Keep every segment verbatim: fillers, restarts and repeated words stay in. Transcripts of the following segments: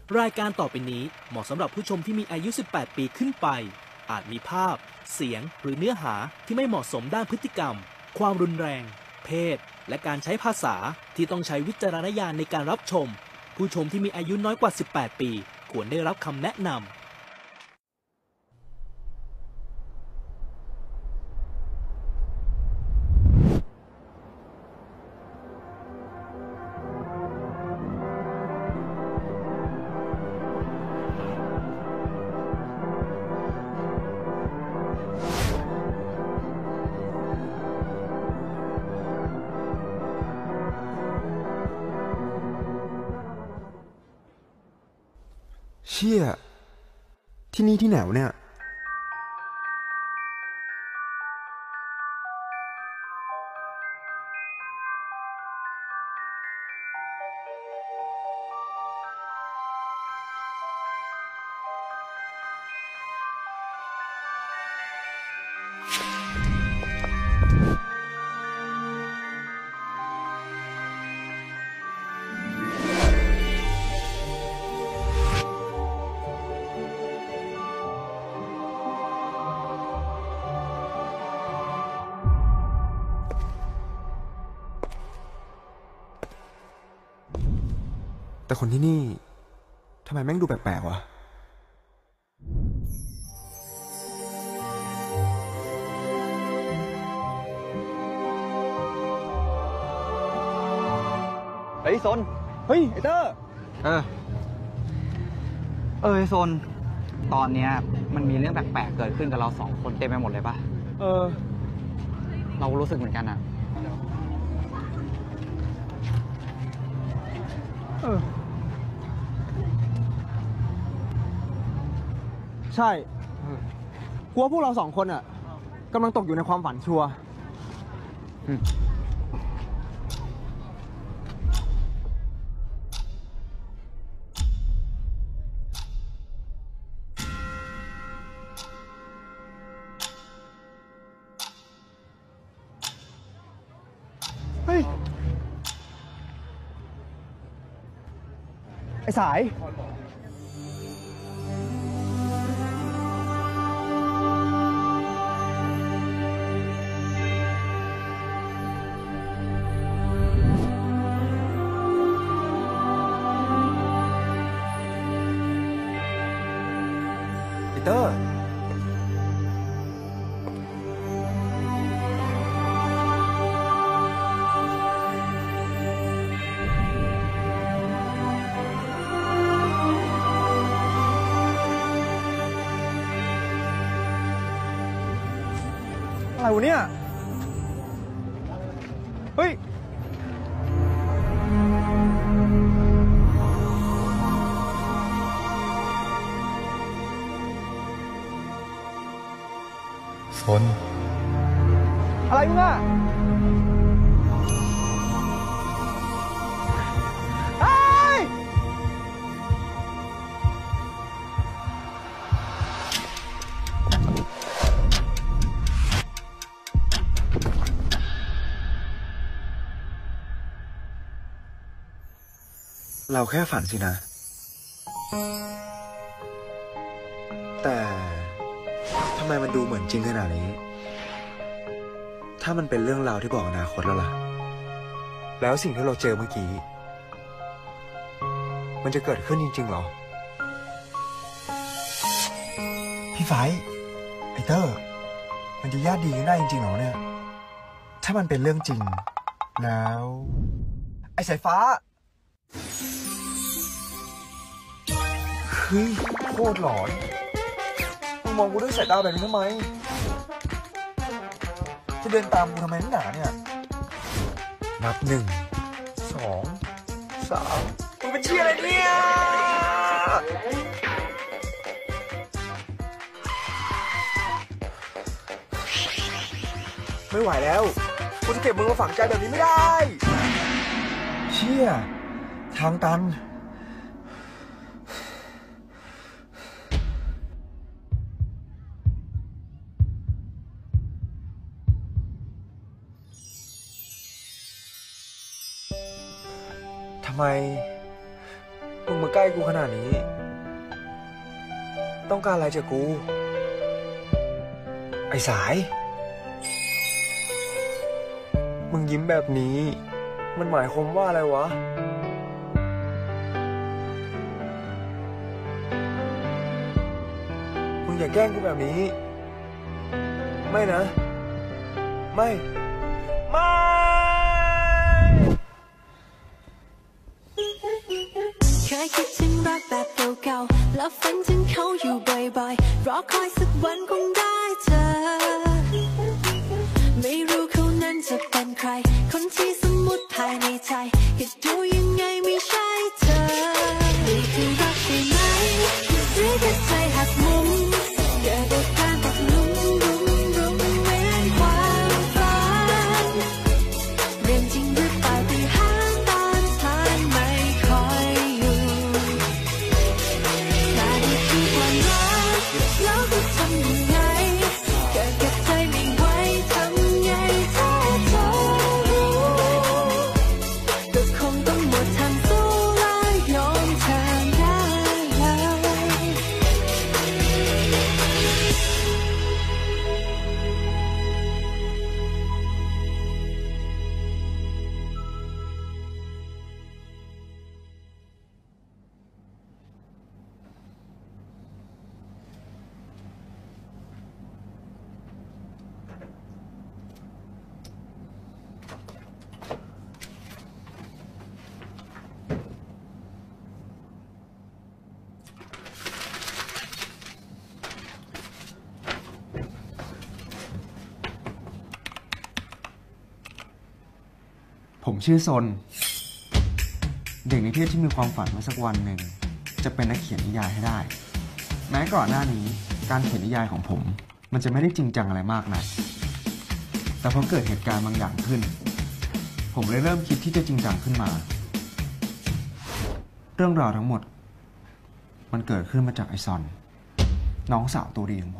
รายการต่อไปนี้เหมาะสำหรับผู้ชมที่มีอายุ สิบแปด ปีขึ้นไปอาจมีภาพเสียงหรือเนื้อหาที่ไม่เหมาะสมด้านพฤติกรรมความรุนแรงเพศและการใช้ภาษาที่ต้องใช้วิจารณญาณในการรับชมผู้ชมที่มีอายุน้อยกว่า สิบแปด ปีควรได้รับคำแนะนำเชี่ยที่นี่ที่ไหนวะเนี่ยแต่คนที่นี่ทำไมแม่งดูแปลกๆวะเฮ้ยซนเฮ้ยไอเตอร์เออเออไอซนตอนเนี้ยมันมีเรื่องแปลกๆเกิดขึ้นกับเราสองคนเต็มไปหมดเลยปะเออเรารู้สึกเหมือนกันอะเออใช่กลัวพวกเราสองคนอ่ะกำลังตกอยู่ในความฝันชัวร์เฮ้ยไอ้สายเตอร์อะไรวะเนี่ยเฮ้ยซนอะไรมึงอะเฮ้ยเราแค่ฝันสินะแต่ทำไมมันดูเหมือนจริงขนาดนี้ถ้ามันเป็นเรื่องราวที่บอกอนาคตแล้วล่ะแล้วสิ่งที่เราเจอเมื่อกี้มันจะเกิดขึ้นจริงๆหรอพี่ไฟไอเตอร์มันจะญาติดีกันได้จริงๆหรอเนี่ยถ้ามันเป็นเรื่องจริงแล้วไอสายฟ้าเฮ้ยโคตรหลอนมึงมองกูด้วยสายตาแบบนี้ทำไมจะเดินตามกูทำไมนักหนาเนี่ยนับหนึ่งสองสามมึงเป็นเชี่ยอะไรเนี่ยไม่ไหวแล้วกูจะเก็บมึงมาฝังใจแบบนี้ไม่ได้เชี่ยทางตันทำไมมึงมาใกล้กูขนาดนี้ ต้องการอะไรจากกู ไอ้สาย มึงยิ้มแบบนี้ มันหมายความว่าอะไรวะ มึงอย่าแกล้งกูแบบนี้ ไม่นะ ไม่ ไม่เคยคิดถึงรักแบบเก่าๆแล้วฝันถึงเขาอยู่บ่อยๆรอคอยสักวันคงได้เจอไม่รู้เขานั้นจะเป็นใครคนที่สมมุติภายในใจก็ดูยังไงไม่ใช่เธอนี่คือรักใช่ไหมหรือแค่ใจหักมุมเกิดอาการตกหลุมรุมรุมเหมือนความฝันเรื่องจริงหรือเปล่าที่หาตามทางไม่ค่อยอยู่แต่นี่คือความรักแล้วจะทำยังไงเกิดกับใจไม่ไหวทำไงถ้าเธอรู้ก็คงต้องหมดทางสู้และยอมเธอได้เลยผมชื่อซน เด็กนิเทศที่มีความฝันว่าสักวันหนึ่งจะเป็นนักเขียนนิยายให้ได้ แม้ก่อนหน้านี้การเขียนนิยายของผม มันจะไม่ได้จริงจังอะไรมากนักแต่พอเกิดเหตุการณ์บางอย่างขึ้น ผมเลยเริ่มคิดที่จะจริงจังขึ้นมา เรื่องราวทั้งหมด มันเกิดขึ้นมาจากไอซอน น้องสาวตัวดีของผม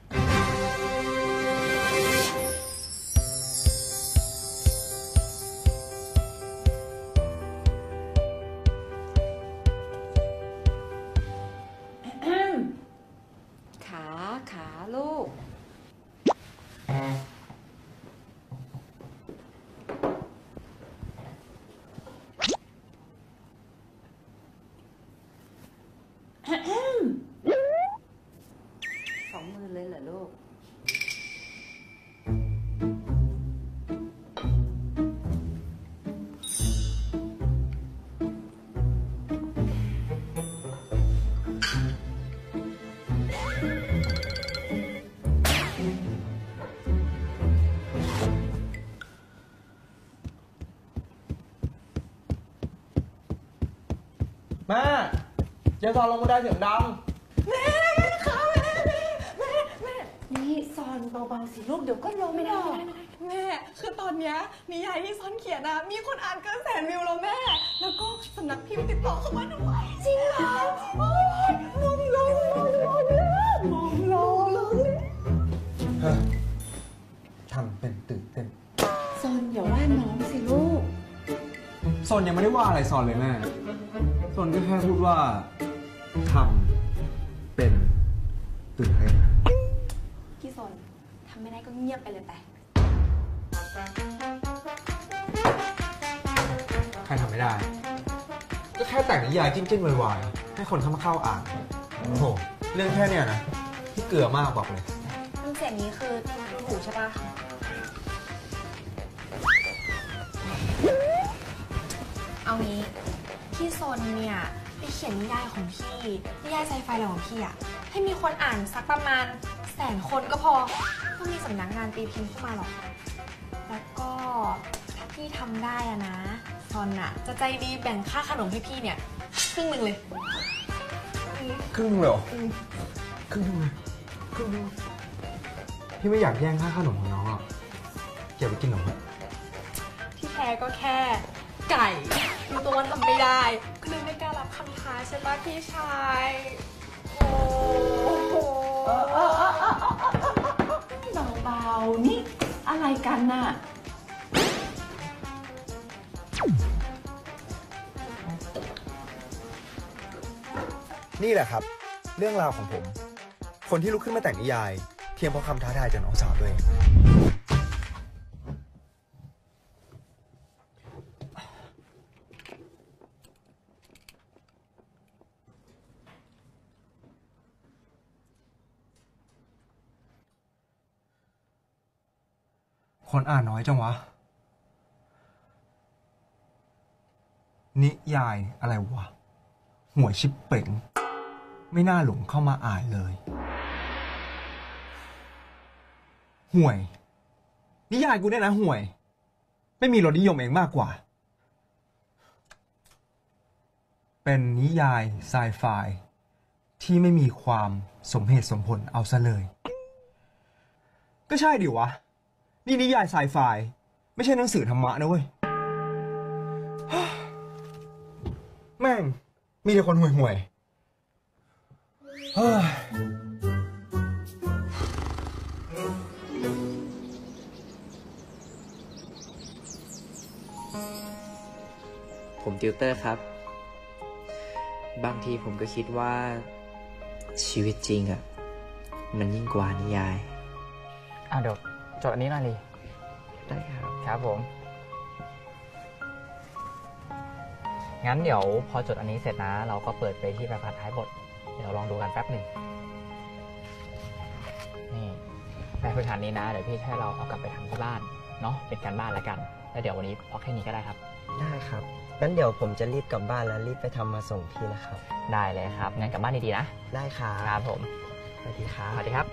ขาขาลูก สองมือเลยเหรอลูกแม่เจ๊ซอนลงมาได้เสียงดังนี่ซอนเบาๆสิลูกเดี๋ยวก็ลงไม่ได้แม่ คือตอนเนี้ยนิยายที่ซ้อนเขียนอะมีคนอ่านเกินแสนวิวแล้วแม่ แล้วก็สำนักพิมพ์ติดต่อเข้ามาด้วยจริงเหรอโอ้ยมองลงมองลงมองลงเลยทำเป็นตื่นเต้นซอนอย่าว่าน้องสิลูกซอนยังไม่ได้ว่าอะไรซอนเลยแม่ซอนก็แค่พูดว่าทำเป็นตื่นเต้นพี่ซนทำไม่ได้ก็เงียบไปเลยไปใครทำไม่ได้ ก็แค่แต่งนิยายจิ้นจิ้นวายๆให้คนเข้ามาเข้าอ่านโอ้โหเรื่องแค่เนี้ยนะที่เกลือมากบอกเลยน้ำเสียงนี้คือหูใช่ปะเอางี้พี่ซนเนี่ยไปเขียนนิยายของพี่นิยายไซไฟอะไรของพี่อะให้มีคนอ่านสักประมาณแสนคนก็พอไม่มีสำนักงานตีพิมพ์เข้ามาหรอกแล้วก็ถ้าพี่ทำได้อะนะซอนอะจะใจดีแบ่งค่าขนมให้พี่เนี่ยครึ่งหนึ่งเลยครึ่งนึงเลยเหรอครึ่งนึงเลยครึ่งนึงพี่ไม่อยากแย่งค่าขนมของน้องหรอกอย่าไปกินหนมเลยที่แท้ก็แค่ไก่รู้ตัวว่าทำไม่ได้ก็เลยไม่กล้ารับคำท้าใช่ปะพี่ชายโอ้โหเบาๆนี่อะไรกันน่ะพนี่แหละครับ เรื่องราวของผม คนที่ลุกขึ้นมาแต่งนิยาย เพียงเพราะคำท้าทายจากน้องสาวตัวเองคนอ่านน้อยจังวะ นิยายอะไรวะห่วยชิบเป่งไม่น่าหลงเข้ามาอ่านเลยห่วยนิยายกูเนี่ยนะห่วยไม่มีรสนิยมเองมากกว่าเป็นนิยายไซไฟที่ไม่มีความสมเหตุสมผลเอาซะเลยก็ใช่ดิวะนี่นิยายไซไฟไม่ใช่หนังสือธรรมะนะเว้ยแม่งมีแต่คนห่วยห่วยเฮ้ยผมติวเตอร์ครับ บางทีผมก็คิดว่าชีวิตจริงอ่ะมันยิ่งกว่านิยายอ่ะเดี๋ยวจดอันนี้หน่อยดิได้ครับครับผมงั้นเดี๋ยวพอจดอันนี้เสร็จนะเราก็เปิดไปที่แบบท้ายบทเดี๋ยวลองดูกันแป๊บหนึ่งนี่แบบฝึกหัดนี้นะเดี๋ยวพี่ให้เราเอากลับไปทำที่บ้านเนาะเป็นการบ้านละกันแล้วเดี๋ยววันนี้พอแค่นี้ก็ได้ครับได้ครับงั้นเดี๋ยวผมจะรีบกลับบ้านแล้วรีบไปทำมาส่งพี่นะครับได้เลยครับงั้นกลับบ้านดีๆนะได้ครับครับผมสวัสดีครับสวัสดีครับ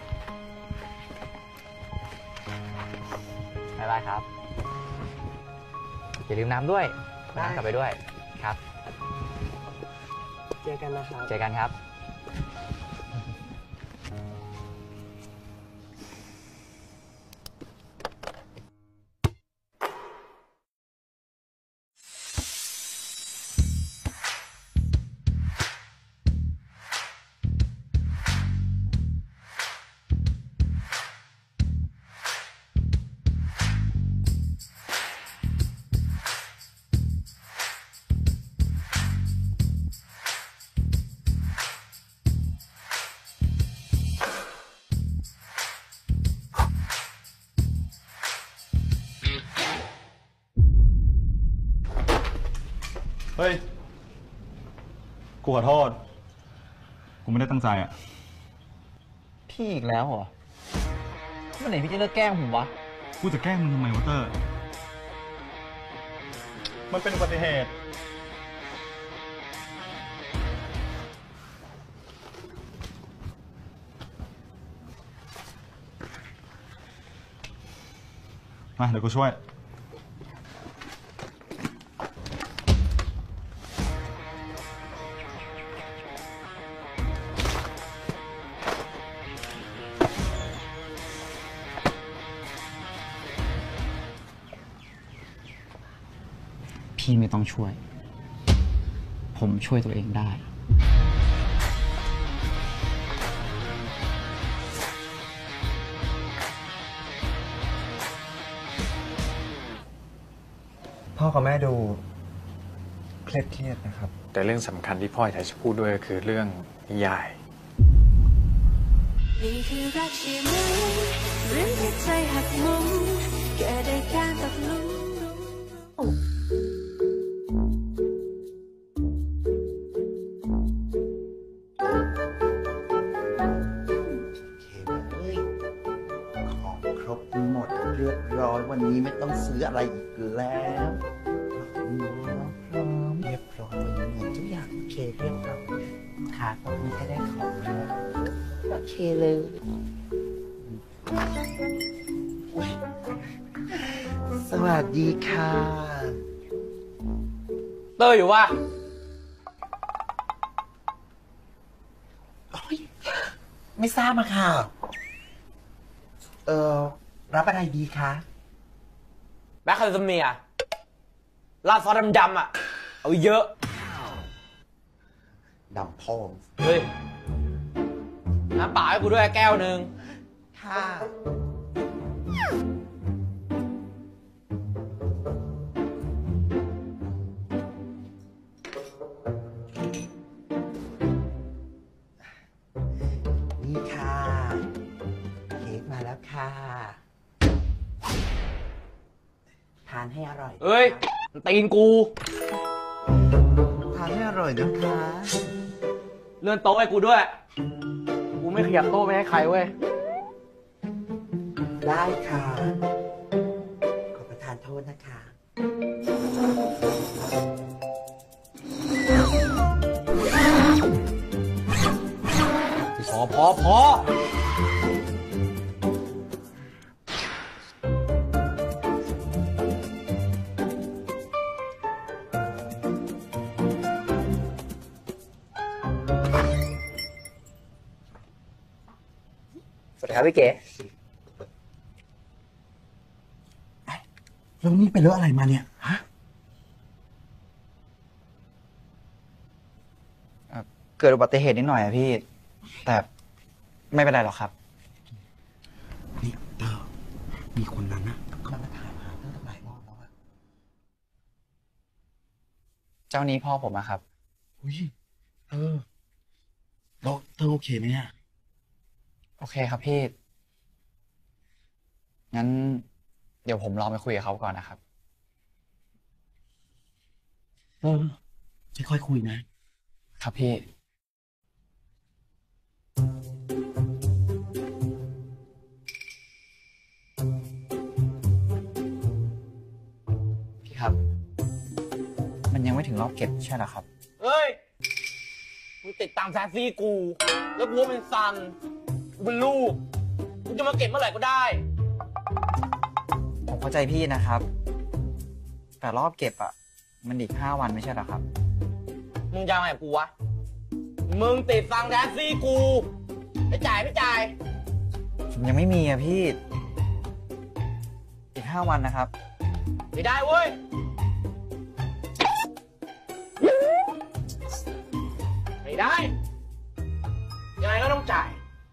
บ๊ายบายครับอย่าลืมน้ำด้วยน้ำกลับไปด้วยครับเจอกันนะครับเจอกันครับเฮ้ย กูขอโทษ กูไม่ได้ตั้งใจอ่ะพี่อีกแล้วเหรอเมื่อไหร่พี่จะเลิกแกล้งผมวะกูจะแกล้งมึงทำไมวะเตอร์ มันเป็นอุบัติเหตุ มาเดี๋ยวกูช่วยพี่ไม่ต้องช่วยผมช่วยตัวเองได้พ่อกับแม่ดูเครียดเครียดนะครับแต่เรื่องสำคัญที่พ่ออยากจะพูดด้วยก็คือเรื่องนิยายนี่คือรักใช่ไหมหรือที่ใจหักมุมแค่ได้การตกหลุมวันนี้ไม่ต้องซื้ออะไรอีกแล้วพร้อมเรียบร้อยวันนี้ทุกอย่างโอเคเรียบร้อยค่ะตอนนี้ก็ได้ของแล้วโอเคเลยสวัสดีค่ะเตอร์อยู่วะไม่ทราบมาค่ะเออรับอะไรดีคะแบ็คคาร์เมียราดซอสดำๆอ่ะเอาเยอะดำพองเฮ้ยน้ำเปล่าให้กูด้วยแก้วหนึ่งค่ะานให้อร่อยเอ้ยตีนกูทานให้อร่อยนะคะเลื่อนโต๊ะให้กูด้วย กูไม่ขยับโต๊ะไปให้ใครเว้ยได้ค่ะ ขอประทานโทษนะคะพอพอพอสวัสดีครับพี่เก๋แล้วนี่เป็นเรื่องอะไรมาเนี่ย ฮะเกิดอุบัติเหตุนิดหน่อยอะพี่ แต่ไม่เป็นไรหรอกครับนี่เตอร์มีคนนั้นนะเขามาถามหาเธอตั้งหลายรอบแล้วอะเจ้านี้พ่อผมอะครับอุ้ยเออแล้วเธอโอเคไหมเนี่ยโอเคครับพี่ งั้น เดี๋ยวผมลองไปคุยกับเขาก่อนนะครับเออค่อยๆคุยนะครับพี่ พี่ครับ มันยังไม่ถึงรอบเก็บใช่หรอครับเฮ้ย มึงติดตามแซซี่กู แล้วกูเป็นซันกูเป็นลูกกูจะมาเก็บเมื่อไหร่ก็ได้ผมเข้าใจพี่นะครับ แต่รอบเก็บอะมันอีกห้าวันไม่ใช่หรอครับมึงจะมาแบบกูวะ มึงติดฟังแซซี่กูไม่จ่ายไม่จ่ายผมยังไม่มีอะพี่ อีกห้าวันนะครับไม่ได้เว้ย ไม่ได้ ยังไงก็ต้องจ่าย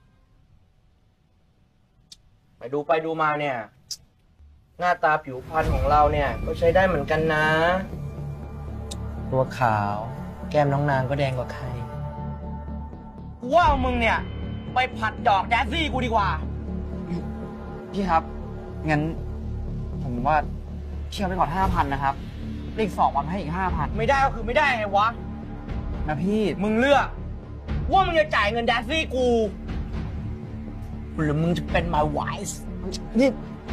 ไปดูไปดูมาเนี่ย หน้าตาผิวพรรณของเราเนี่ย ก็ใช้ได้เหมือนกันนะ ตัวขาว แก้มน้องนางก็แดงกว่าใคร กูว่ามึงเนี่ย ไปผัดดอกแดซี่กูดีกว่าพี่ครับ งั้น ผมว่าเชื่อไปก่อนห้าพันนะครับอีกสองวันให้อีกห้าพันไม่ได้ก็คือไม่ได้ไงวะนะพี่มึงเลือก ว่ามึงจะจ่ายเงินแดซี่กู หรือมึงจะเป็น my wife นี่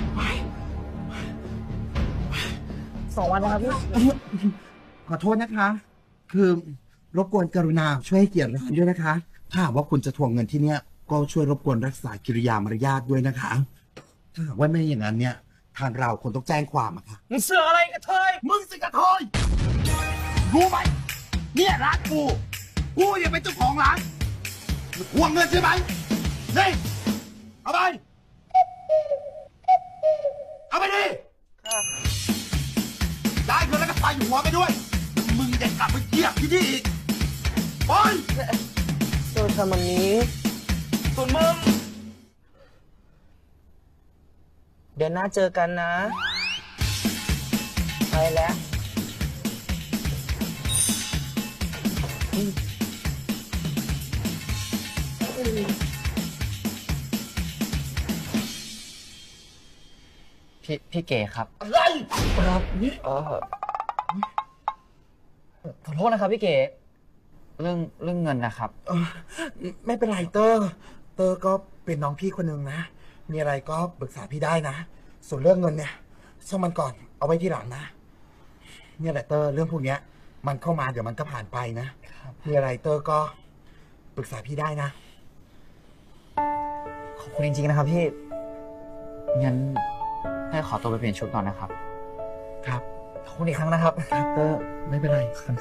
สองวันนะครับพี่ขอโทษนะคะ คือรบกวนกรุณาช่วยให้เกียรติร้านด้วยนะคะ ถ้าหากว่าคุณจะทวงเงินที่เนี้ยก็ช่วยรบกวนรักษากิริยามารยาทด้วยนะคะ ถ้าหากว่าไม่อย่างนั้นเนี่ย ทางเราคงต้องแจ้งความอะค่ะมึงเสือกอะไรกระเทยมึงสิกระเทยรู้ไหมเนี่ยร้านกู กูยังเป็นเจ้าของร้านทวงเงินใช่ไหมนี่เอาไปเอาไปดิได้เงินแล้วก็ใส่หัวไปด้วย มึงอย่ากลับไปเที่ยวที่นี่อีกไปเธอทำแบบนี้ ส่วนมึง เดี๋ยวหน้าเจอกันนะ ไปแล้วพี่พี่เก๋ครับอะไรครับเออขอโทษนะครับพี่เก๋เรื่องเรื่องเงินนะครับเออไม่เป็นไรเตอร์ เตอร์ก็เป็นน้องพี่คนหนึ่งนะ มีอะไรก็ปรึกษาพี่ได้นะ ส่วนเรื่องเงินเนี่ยช่างมันก่อน เอาไว้ที่หลังนะ เนี่ยแหละเตอร์เรื่องพวกเนี้ย มันเข้ามาเดี๋ยวมันก็ผ่านไปนะ มีอะไรเตอร์ก็ปรึกษาพี่ได้นะขอบคุณจริงๆนะครับพี่ งั้นให้ขอตัวไปเปลี่ยนชุดก่อนนะครับครับขอบคุณอีกครั้งนะครับครับเตอร์ไม่เป็นไรครับ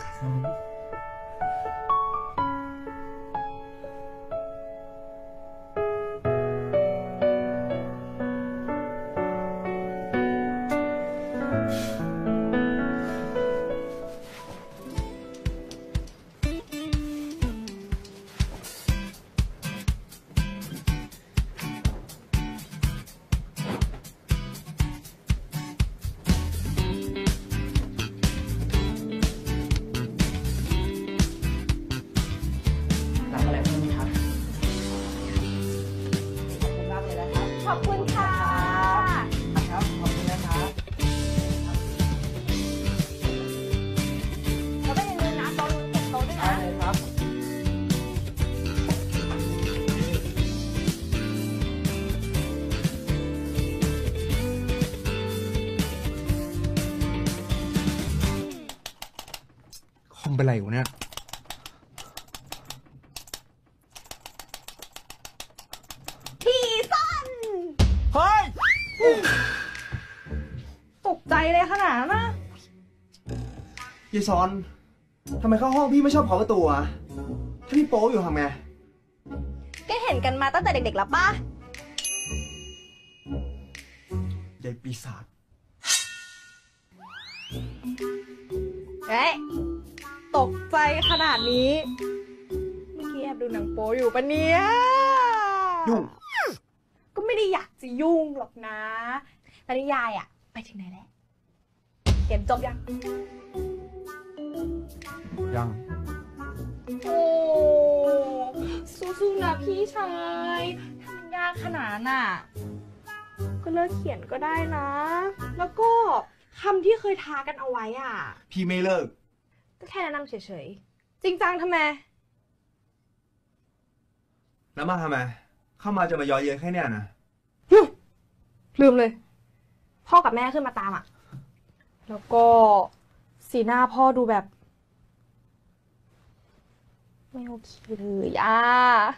อะไรอยู่เนี่ยพี่สั้นเฮ้ยตกใจเลยขนาดนั้นนะยีซอนทำไมเข้าห้องพี่ไม่ชอบเคาะประตูอะถ้าพี่โป๊อยู่ทำไงก็เห็นกันมาตั้งแต่เด็กๆแล้วป่ะยายปีศาจเฮ้ย ตกใจขนาดนี้ เมื่อกี้แอบดูหนังโป๊อยู่ปะเนี่ยยุ่งก็ไม่ได้อยากจะยุ่งหรอกนะแต่นิยายอะไปถึงไหนแล้วเขียนจบยังยังโอ้สู้ๆนะพี่ชายทำมันยากขนาดน่ะ ก็เลิกเขียนก็ได้นะ แล้วก็คำที่เคยทากันเอาไว้อ่ะพี่ไม่เลิกก็แค่แนะนำเฉยๆ จริงจังทำไมแล้วมาทำไม เข้ามาจะมาย้อยเย้ยแค่เนี้ยนะลืมเลย พ่อกับแม่ขึ้นมาตามอ่ะ แล้วก็สีหน้าพ่อดูแบบ ไม่โอเคเลยอ่ะ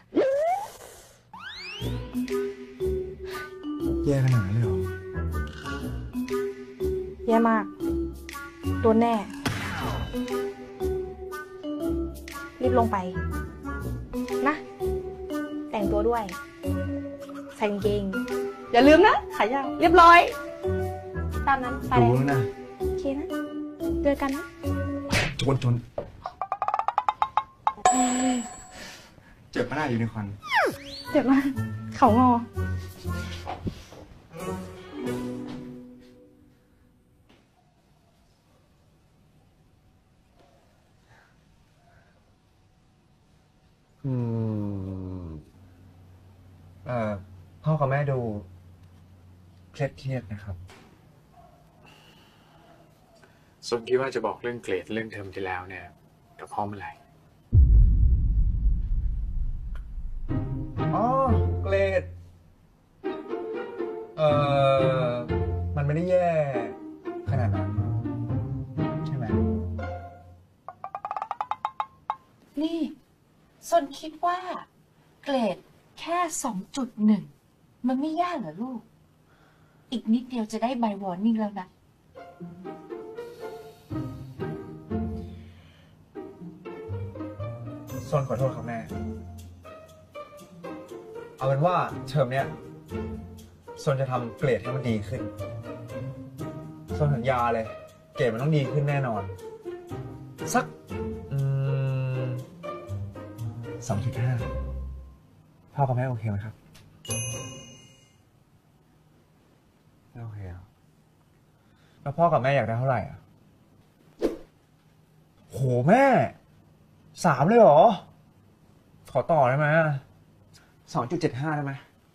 แย่ขนาดนั้นเลยเหรอแย่มาก โดนแน่ รีบลงไป นะ แต่งตัวด้วย ใส่กางเกง อย่าลืมนะ ขายาวเรียบร้อย ตามนั้นไปรู้เลยนะโอเคนะ เจอกันนะชนชนเจ็บปะหน้ายูนิคอร์นเจ็บมากเขางออืมเอ่อพ่อกับแม่ดูเครียดเครียดนะครับส่วนคิดว่าจะบอกเรื่องเกรดเรื่องเทอมที่แล้วเนี่ยกับพ่อเมื่อไหร่อ๋อ เกรด เอ่อ มันไม่ได้แย่ขนาดนั้น ใช่ไหมนี่ซนคิดว่าเกรดแค่ สองจุดหนึ่ง มันไม่ยากเหรอลูก อีกนิดเดียวจะได้ใบวอร์นิ่งแล้วนะซนขอโทษครับแม่ เอาเป็นว่าเทอมเนี้ยซนจะทำเกรดให้มันดีขึ้นซนสัญญาเลย เกรดมันต้องดีขึ้นแน่นอน สัก อืมสองจุดห้าพ่อกับแม่โอเคไหมครับไม่โอเคอ่ะแล้วพ่อกับแม่อยากได้เท่าไหร่อ่ะโหแม่สามเลยเหรอ ขอต่อได้ไหมสองจุดเจ็ดห้าได้ไหม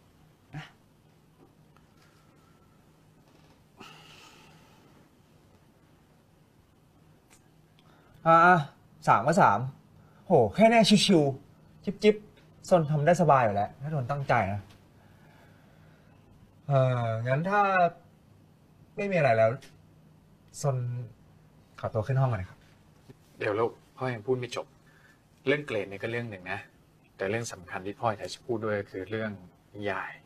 อ่าสามก็สามโหแค่แน่ชิวๆจิ๊บจิ๊บซนทำได้สบายอยู่แล้วถ้าโดนตั้งใจนะเอองั้นถ้าไม่มีอะไรแล้วซนขอตัวขึ้นห้องก่อนนะครับเดี๋ยวลูกพ่อยังพูดไม่จบ เรื่องเกรดเนี่ยก็เรื่องหนึ่งนะ แต่เรื่องสำคัญที่พ่ออยากจะพูดด้วยคือเรื่องนิยาย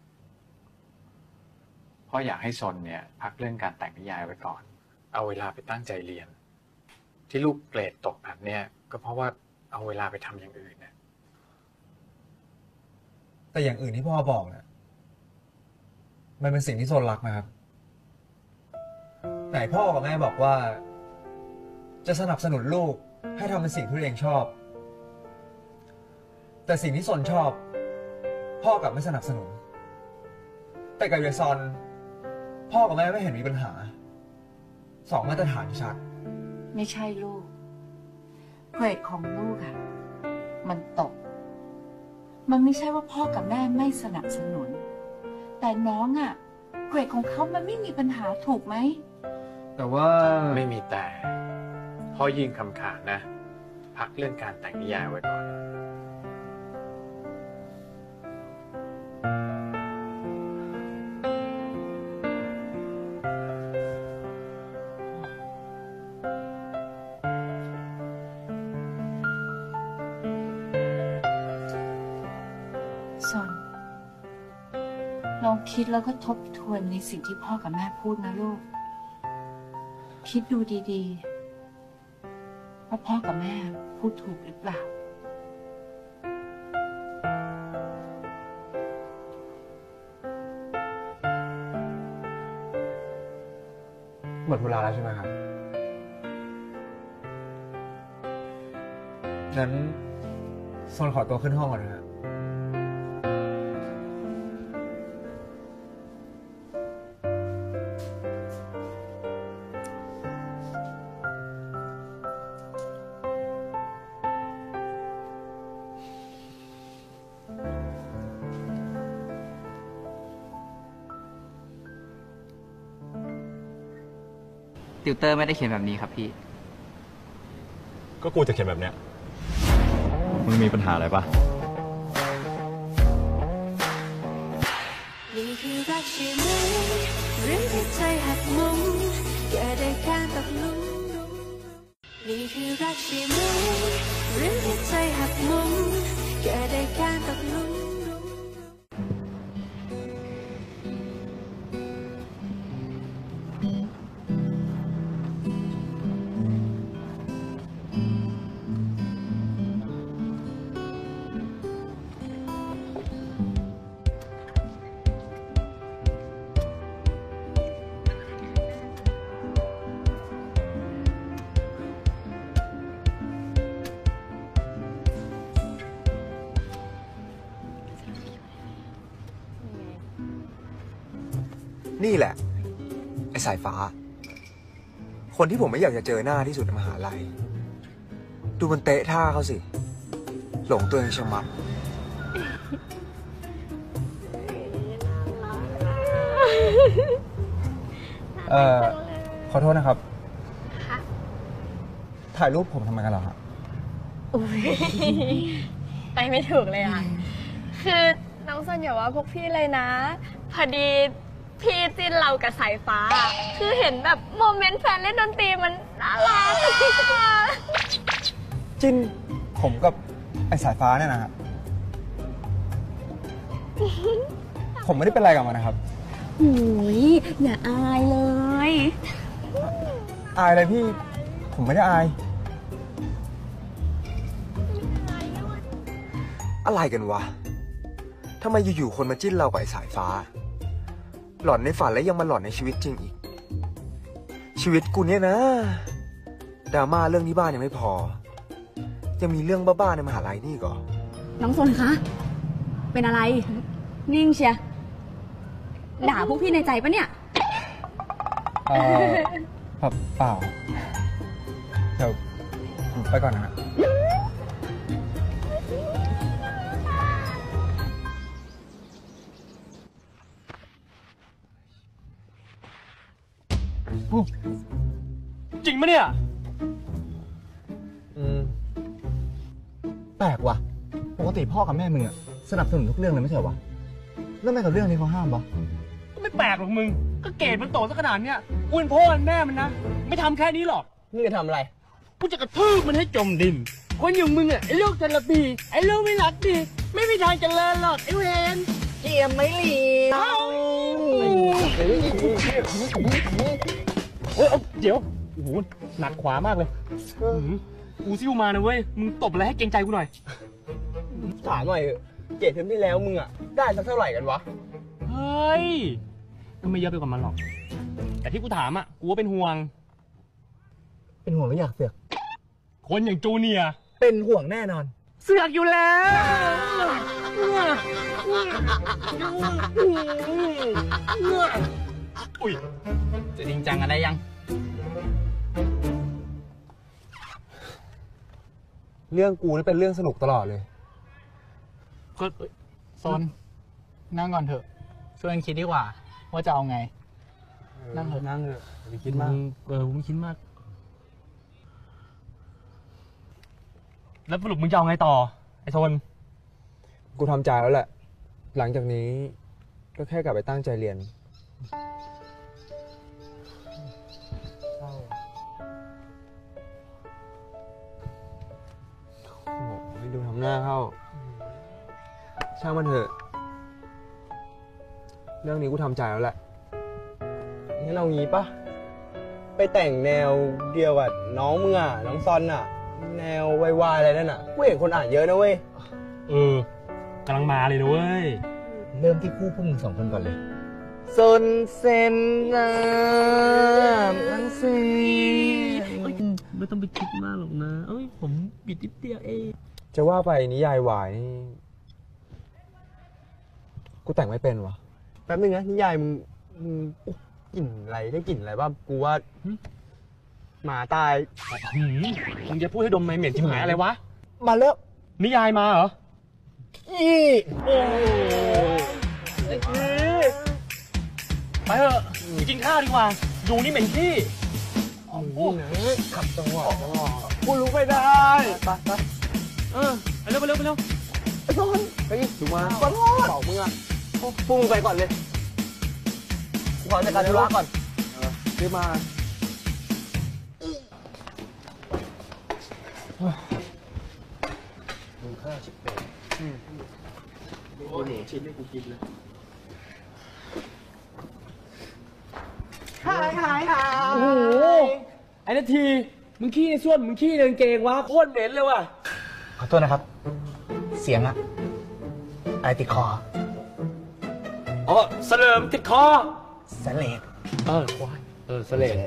พ่ออยากให้ซนเนี่ยพักเรื่องการแต่งนิยายไว้ก่อน เอาเวลาไปตั้งใจเรียน ที่ลูกเกรดตกแบบเนี้ยก็เพราะว่าเอาเวลาไปทำอย่างอื่นนะแต่อย่างอื่นที่พ่อบอกเนี่ยมันเป็นสิ่งที่ซนรักนะครับไหนพ่อกับแม่บอกว่า จะสนับสนุนลูกให้ทำเป็นสิ่งที่ตัวเองชอบ แต่สิ่งที่ซนชอบ พ่อกลับไม่สนับสนุน แต่กับยายซอนพ่อกับแม่ไม่เห็นมีปัญหาสองมาตรฐานชัดไม่ใช่ลูก เกรดของลูกอะมันตก มันไม่ใช่ว่าพ่อกับแม่ไม่สนับสนุน แต่น้องอะเกรดของเขามันไม่มีปัญหาถูกไหมแต่ว่าไม่มีแต่พ่อยื่นคำขาดนะ พักเรื่องการแต่งนิยายไว้ก่อนลองคิดแล้วก็ทบทวนในสิ่งที่พ่อกับแม่พูดนะลูก คิดดูดีๆว่าพ่อกับแม่พูดถูกหรือเปล่าหมดเวลาแล้วใช่ไหมครับ งั้นโซนขอตัวขึ้นห้องก่อนนะฮะติวเตอร์ไม่ได้เขียนแบบนี้ครับพี่ก็กูจะเขียนแบบเนี้ย มึงมีปัญหาอะไรปะนี่คือรักใช่ไหมหรือที่ใจหักมุมเกิดได้การตกหลุมนี่คือรักใช่ไหมหรือที่ใจหักมุมเกิดได้การตกหลุมนี่แหละ ไอ้สายฟ้า คนที่ผมไม่อยากจะเจอหน้าที่สุดในมหาลัย ดูมันเตะท่าเขาสิ หลงตัวเองชะมัด เอ่อ ขอโทษนะครับ ถ่ายรูปผมทำไมกันเหรอครับอุ๊ย ไปไม่ถูกเลยอ่ะ คือน้องซนอย่าว่าพวกพี่เลยนะ พอดีพี่จินเรากับสายฟ้า คือเห็นแบบโมเมนต์แฟนเล่นดนตรีมันน่ารักจินผมกับไอ้สายฟ้าเนี่ยนะฮะ ผมไม่ได้เป็นอะไรกับมันนะครับโอ้ยอย่าอายเลยอายอะไรพี่ ผมไม่ได้อาย อะไรกันวะ ทำไมอยู่ๆคนมาจิ้นเรากับไอ้สายฟ้า หล่อนในฝันแล้วยังมาหล่อนในชีวิตจริงอีก ชีวิตกูเนี่ยนะดราม่าเรื่องที่บ้านยังไม่พอ ยังมีเรื่องบ้าๆในมหาลัยนี่ก่อน้องซนคะ เป็นอะไร นิ่งเชีย ด่าพวกพี่ในใจปะเนี่ยเออเปล่า เดี๋ยวผมไปก่อนนะฮะจริงปะเนี่ยอืม แปลกว่ะ ปกติพ่อกับแม่มึงอะสนับสนุนทุกเรื่องเลยไม่ใช่วะ แล้วทำไมกับเรื่องนี้เขาห้ามวะก็ไม่แปลกหรอกมึง ก็เกรดมันโตซะขนาดเนี้ยกูเป็นพ่อเป็นแม่มันนะ ไม่ทำแค่นี้หรอกนี่จะทำอะไรกูจะกระทืบมันให้จมดิน คนอย่างมึงอ่ะไอ้ลูกทรพีไอ้ลูกไม่รักดี ไม่มีทางเจริญหรอกไอ้เวนเจียมไม่หลีเอ้าเฮ้ยเดี๋ยว โอ้โห หนักขวามากเลยกูซิ่วมานะเว้ย มึงตบอะไรให้เกรงใจกูหน่อยถามหน่อย เกรดเทอมที่แล้วมึงอ่ะ ได้สักเท่าไหร่กันวะเฮ้ยก็ไม่เยอะไปกว่ามันหรอก แต่ที่กูถามอ่ะ กูว่าเป็นห่วงเป็นห่วงหรืออยากเสือกคนอย่างจูเนียร์เป็นห่วงแน่นอนเสือกอยู่แล้วอุ้ยจะจริงจังกันได้ยังเรื่องกูนี่เป็นเรื่องสนุกตลอดเลยก็โซนนั่งก่อนเถอะ ช่วยกันคิดดีกว่า ว่าจะเอาไง นั่งเถอะนั่งเถอะอย่าคิดมากเออมึงคิดมาก แล้วสรุปมึงจะเอาไงต่อ ไอ้โซนกูทำใจแล้วแหละ หลังจากนี้ก็แค่กลับไปตั้งใจเรียน โอ้โหดูทำหน้าเข้า ช่างมันเถอะ กเรื่องนี้กูทำใจแล้วแหละงั้นเอางี้ปะไปแต่งแนวเดียวกับน้องมึงอ่ะน้องซอนอ่ะแนววายๆอะไรนั่นอ่ะกูเห็นคนอ่านเยอะนะเว้ยเออกำลังมาเลยนะเว้ยเริ่มที่คู่พวกมึงสองคนก่อนเลยซนเซนน้ำทั้งสีไม่ต้องไปคิดมากหรอกนะเอ้ยผมบิดนิดเดียวเองจะว่าไปนิยายวายนี่กูแต่งไม่เป็นวะแป๊บนึงนะนิยายมึงมึงกลิ่นอะไรได้กลิ่นอะไรบ้างกูว่าหมาตายมึงจะพูดให้ดมไม่เหม็นชิบหายอะไรวะมาแล้วนิยายมาเหรออีโอ้ไปเถอะกินข้าวดีกว่าดูนี่เหม็นขี้โอ้โหขับจังหวะจังหวะกูรู้ไม่ได้ไปไปเออไปเร็วไปเร็วไปเร็วไอ้ต้นไปดูมาขอโทษบอกมึงอ่ะพุ่งไปก่อนเลยกูขอจัดการธุระก่อนเดี๋ยวมาดูข้าวชิบเป็นโอ้โหชิ้นให้กูกินเลยหายหายหายโอ้โหไอ้นาทีมึงขี้ในส้วมมึงขี้ในกางเกงวะโคตรเหม็นเลยว่ะขอโทษนะครับเสียงอะไอติดคออ๋อเสลิมติดคอเสลดเออควายเออเสลด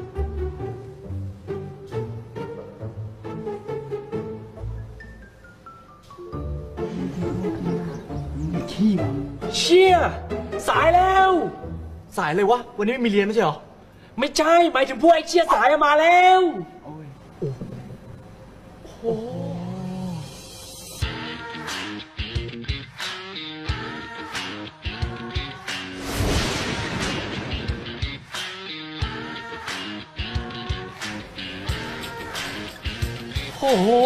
ขี้มันเชี่ยสายแล้วสายเลยวะวันนี้ไม่มีเรียนไม่ใช่หรอไม่ใช่หมายถึงพวกไอ้เชี่ยสายมาแล้วโอ้โหโอ้โห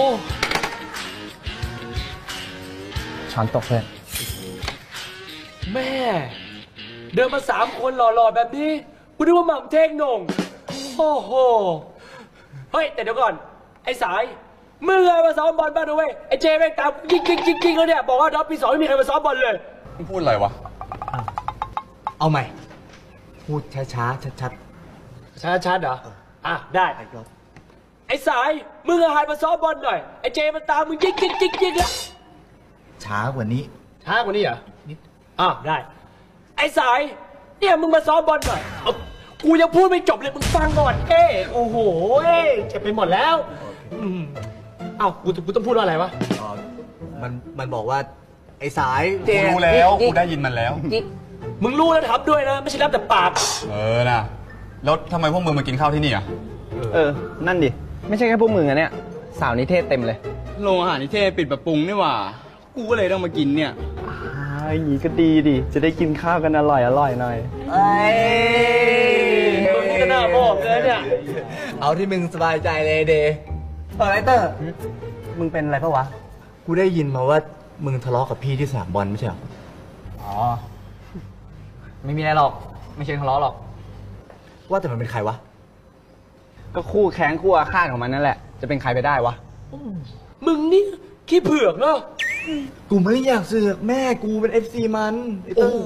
ช้อนตกเพื่อนแม่เดินมาสามคนหล่อๆแบบนี้กูนึกว่าหม่ำเท่งหน่งโอ้โหเฮ้ยแต่เดี๋ยวก่อนไอ้สายมึงมาซ้อมบอลบ้างด้วยไอ้เจแม่งตามยิงยิงยิงยิงแล้วเนี่ยบอกว่าดอปปีสองไม่มีใครมาซ้อมบอลเลยมึงพูดอะไรวะเอาใหม่พูดช้าช้าชัดชัดช้าชัดเหรออ่ะได้ไอ้สายมึงหันมาซ้อมบอลหน่อยไอ้เจมันตามมึงยิงยิงยิงยิงแล้วช้ากว่านี้ช้ากว่านี้เหรอนิดอ่ะได้ไอ้สายเนี่ยมึงมาซ้อมบอลหน่อยกูยังพูดไม่จบเลยมึงฟังก่อนเอ้โอ้โหเอ้เจ็บไปหมดแล้วเอ้ากูกูต้องพูดว่าอะไรวะมันมันบอกว่าไอ้สายกูรู้แล้วกูได้ยินมันแล้วมึงรู้แล้วทำด้วยนะไม่ใช่รับแต่ปากเออนะแล้วทำไมพวกมึงมากินข้าวที่นี่อ่ะเออนั่นดิไม่ใช่แค่พวกมึงอะเนี่ยสาวนิเทศเต็มเลยโรงอาหารนิเทศปิดปรับปรุงนี่หว่ากูก็เลยต้องมากินเนี่ยอย่างนี้ก็ดีดิจะได้กินข้าวกันอร่อยอร่อยหน่อยไอ้มึงนี่ก็น่าบอกเลยเนี่ยเอาที่มึงสบายใจเลยเดย์เออไอเตอร์มึงเป็นอะไรปะวะกูได้ยินมาว่ามึงทะเลาะกับพี่ที่สนามบอลไม่ใช่หรออ๋อไม่มีอะไรหรอกไม่ใช่ทะเลาะหรอกว่าแต่มันเป็นใครวะก็คู่แข่งคู่อาฆาตของมันนั่นแหละจะเป็นใครไปได้วะมึงนี่ขี้เผือกเนาะกูไม่อยากเสือกแม่กูเป็นเอฟซีมันไอ้เตอร์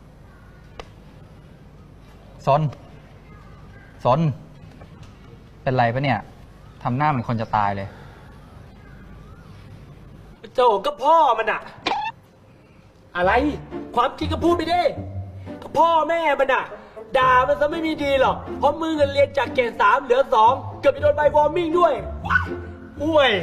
ซนซนเป็นไรปะเนี่ยทำหน้าเหมือนคนจะตายเลยโจก็พ่อมันอะอะไรความจริงก็พูดไปดิก็พ่อแม่มันอะด่ามันซะไม่มีดีหรอกเพราะมึงเรียนจากเกรดสามเหลือสองเกือบจะโดนใบวอร์มิ่งด้วยอุ้ย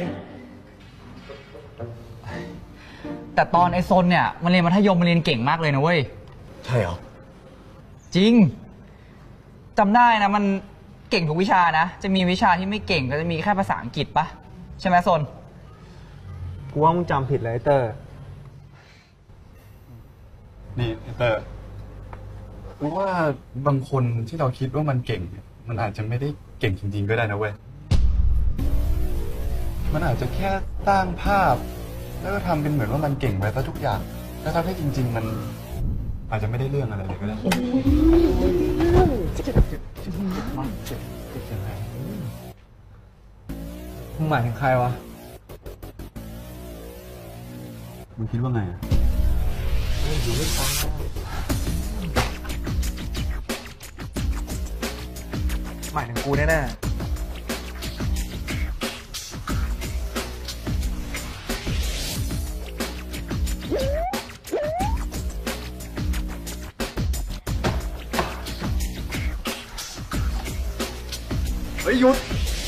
แต่ตอนไอโซนเนี่ยมันเรียนมัธยมมันเรียนเก่งมากเลยนะเว้ยใช่เหรอจริงจำได้นะมันเก่งทุกวิชานะจะมีวิชาที่ไม่เก่งก็จะมีแค่ภาษาอังกฤษปะใช่ไหมโซนกูว่ามึงจำผิดเลยเตอร์นี่เตอร์กูว่าบางคนที่เราคิดว่ามันเก่งมันอาจจะไม่ได้เก่งจริงๆก็ได้นะเว้ยมันอาจจะแค่สร้างภาพแล้วก็ทำเป็นเหมือนว่ามันเก่งไปซะทุกอย่างแล้วถ้าให้จริงๆมันอาจจะไม่ได้เรื่องอะไรเลยก็ได้มึงหมายถึงใครวะมึงคิดว่าไงอ่ะหมายถึงกูแน่ๆเฮ้ยหยุด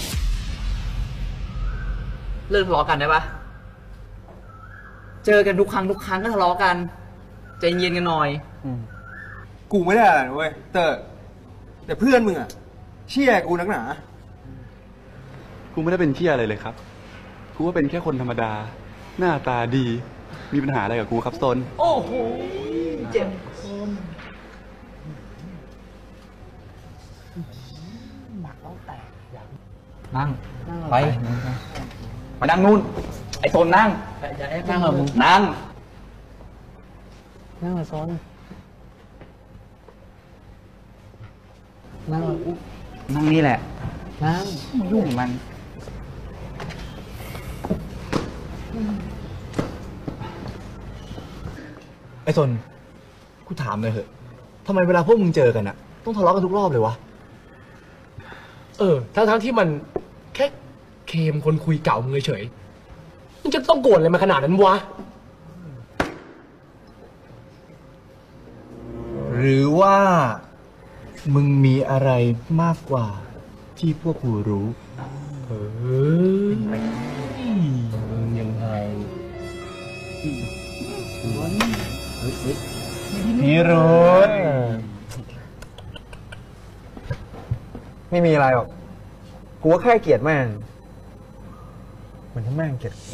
เลิกทะเลาะกันได้ปะเจอกันทุกครั้งทุกครั้งก็ทะเลาะกันใจเย็นกันหน่อยกูไม่ได้อะไรนะเว้ยเตอร์แต่เพื่อนมึงอะเชี่ยกูนักหนากูไม่ได้เป็นเชี่ยอะไรเลยครับ กูว่าเป็นแค่คนธรรมดา หน้าตาดี มีปัญหาอะไรกับกูครับซนโอ้โหเจ็บคนหมักต้องแตกนั่งไปไปนั่งนู่นไอ้โซนนั่งอย่าแอบนั่งเหรอมึงนั่งนั่งเหรอโซนนั่งเหรอนั่งนี่แหละนั่งไม่ยุ่งกับมันไอ้สนกูถามเลยเหอะทำไมเวลาพวกมึงเจอกันอะต้องทะเลาะกันทุกรอบเลยวะเออ ทั้งทั้งที่มันแค่เคมคนคุยเก่ามึงเฉยๆมึงจะต้องโกรธอะไรมาขนาดนั้นวะหรือว่ามึงมีอะไรมากกว่าที่พวกกูรู้เออมึงยังไงพี่รุธไม่มีอะไรหรอก กูว่าแค่เกลียดแม่งเหมือนที่แม่งเกลียดกู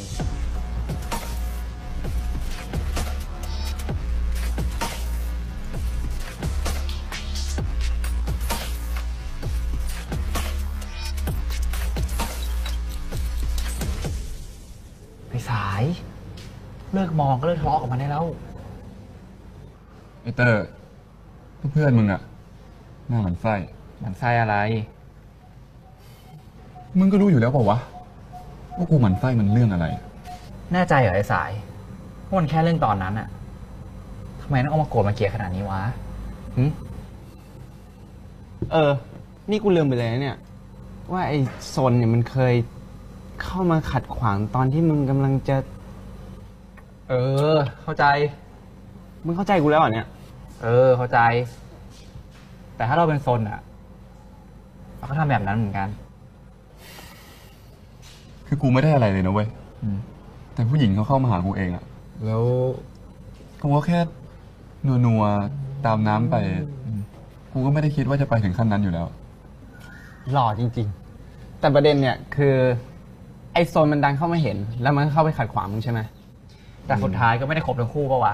ไอ้สาย เลิกมองก็เลิกทะเลาะกับมันได้แล้วไอเตอร์เพื่อนมึงอะหน้าหมันไส้หมันไส้อะไรมึงก็รู้อยู่แล้วเปล่าวะว่ากูหมันไส้มันเรื่องอะไรแน่ใจเหรอไอ้สายว่ามันแค่เรื่องตอนนั้นอะทำไมต้องเอามาโกรธมาเกลียดขนาดนี้วะหึเออ นี่กูลืมไปเลยนะเนี่ย ว่าไอ้โซนเนี่ยมันเคยเข้ามาขัดขวางตอนที่มึงกำลังจะเออ เข้าใจมึงเข้าใจกูแล้วเหรอเนี่ยเออ เข้าใจ แต่ถ้าเราเป็นโซนอะเราก็ทำแบบนั้นเหมือนกันคือกูไม่ได้อะไรเลยนะเว้ยแต่ผู้หญิงเขาเข้ามาหากูเองอะแล้วกูก็แค่นัวๆตามน้ำไป กูก็ไม่ได้คิดว่าจะไปถึงขั้นนั้นอยู่แล้วหล่อจริงๆ แต่ประเด็นเนี่ยคือไอ้โซนมันดันเข้ามาเห็น แล้วมันก็เข้าไปขัดขวางมึงใช่ไหมแต่สุดท้ายก็ไม่ได้คบทั้งคู่ปะวะ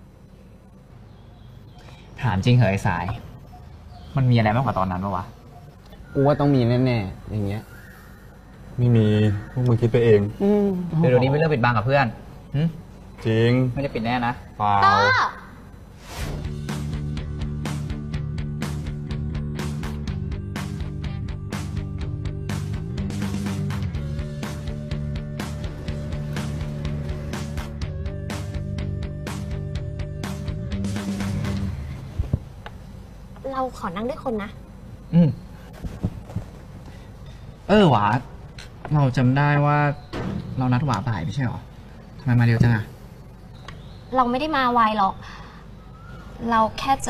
ถามจริงเหรอไอ้สาย มันมีอะไรมากกว่าตอนนั้นปะวะกูว่าต้องมีแน่ๆอย่างเงี้ยไม่มีพวกมึงคิดไปเองเดี๋ยวนี้ไม่เลิกปิดบังกับเพื่อนหึจริงไม่ได้ปิดแน่นะเปล่าเราขอนั่งด้วยคนนะอืมเออหวาเราจำได้ว่าเรานัดหวาบ่ายไม่ใช่หรอทำไมมาเร็วจังอะเราไม่ได้มาไวหรอก เราแค่จะ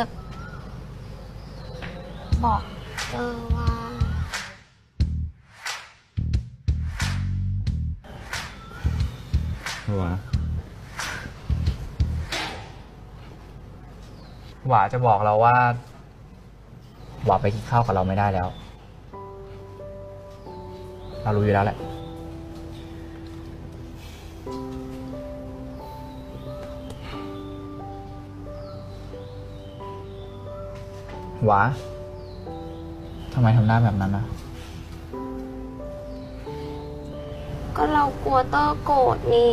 บอกเออว่าหวาหวาจะบอกเราว่าหวาไปกินข้าวกับเราไม่ได้แล้ว เรารู้อยู่แล้วแหละ หวาทำไมทำหน้าแบบนั้นนะก็เรากลัวเตอร์โกรธนี่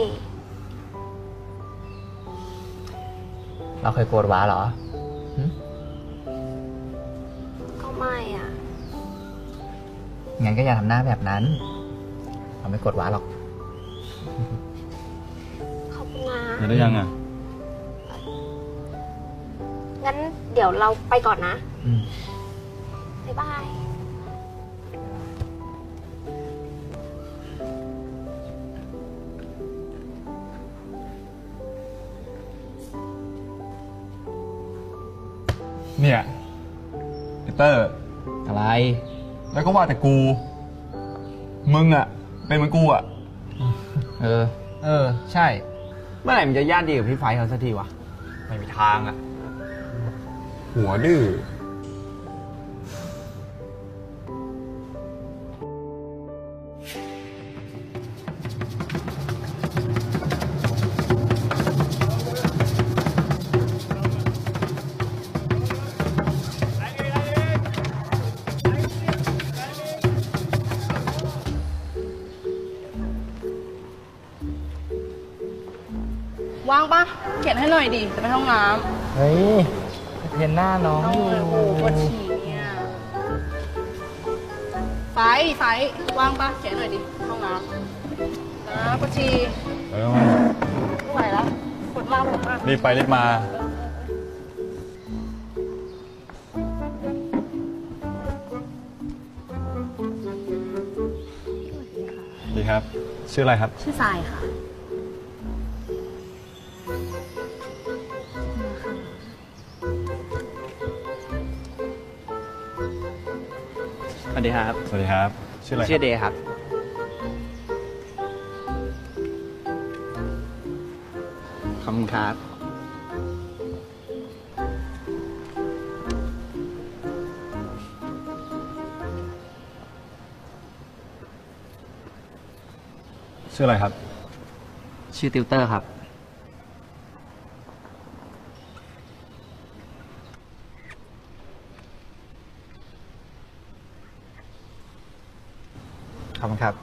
เราเคยโกรธหวาเหรอก็ไม่อ่ะงั้นก็อย่าทำหน้าแบบนั้น เราไม่โกรธหวาหรอกขอบคุณนะมาได้ยังอ่ะงั้นเดี๋ยวเราไปก่อนนะอืมบ๊ายบายเนี่ยไอเตอร์อะไร แล้วก็ว่าแต่กู มึงอะเป็นเหมือนกูอะเออเออ ใช่ เมื่อไหร่มันจะญาติดีกับพี่ไฟเขาสักทีวะไม่มีทางอะหัวดื้อว่างปะเขียนให้หน่อยดิ จะไปห้องน้ำเฮ้ยเห็นหน้าน้องอยู่โอ้โหปวดฉี่เนี่ยไฟไฟว่างปะเขียนหน่อยดิ ห้องน้ำนะปวดฉี่เออไม่ไหวแล้วปวดมากปวดมากรีบไปรีบมาดีครับ ชื่ออะไรครับชื่อทรายค่ะสวัสดีครับสวัสดีครับ ชื่ออะไรชื่อเดย์ครับ ขอบคุณครับชื่ออะไรครับชื่อติวเตอร์ครับ ขอบคุณครับ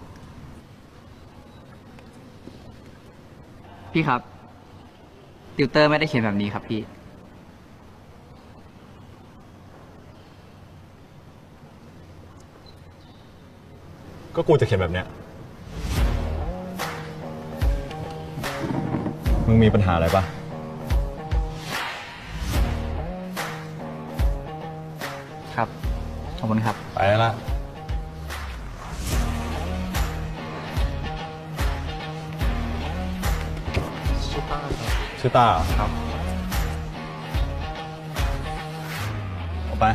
พี่ครับ ติวเตอร์ไม่ได้เขียนแบบนี้ครับพี่ก็กูจะเขียนแบบเนี้ย มึงมีปัญหาอะไรปะครับ ขอบคุณครับไปแล้วล่ะ ชื่อตาครับ ออกไป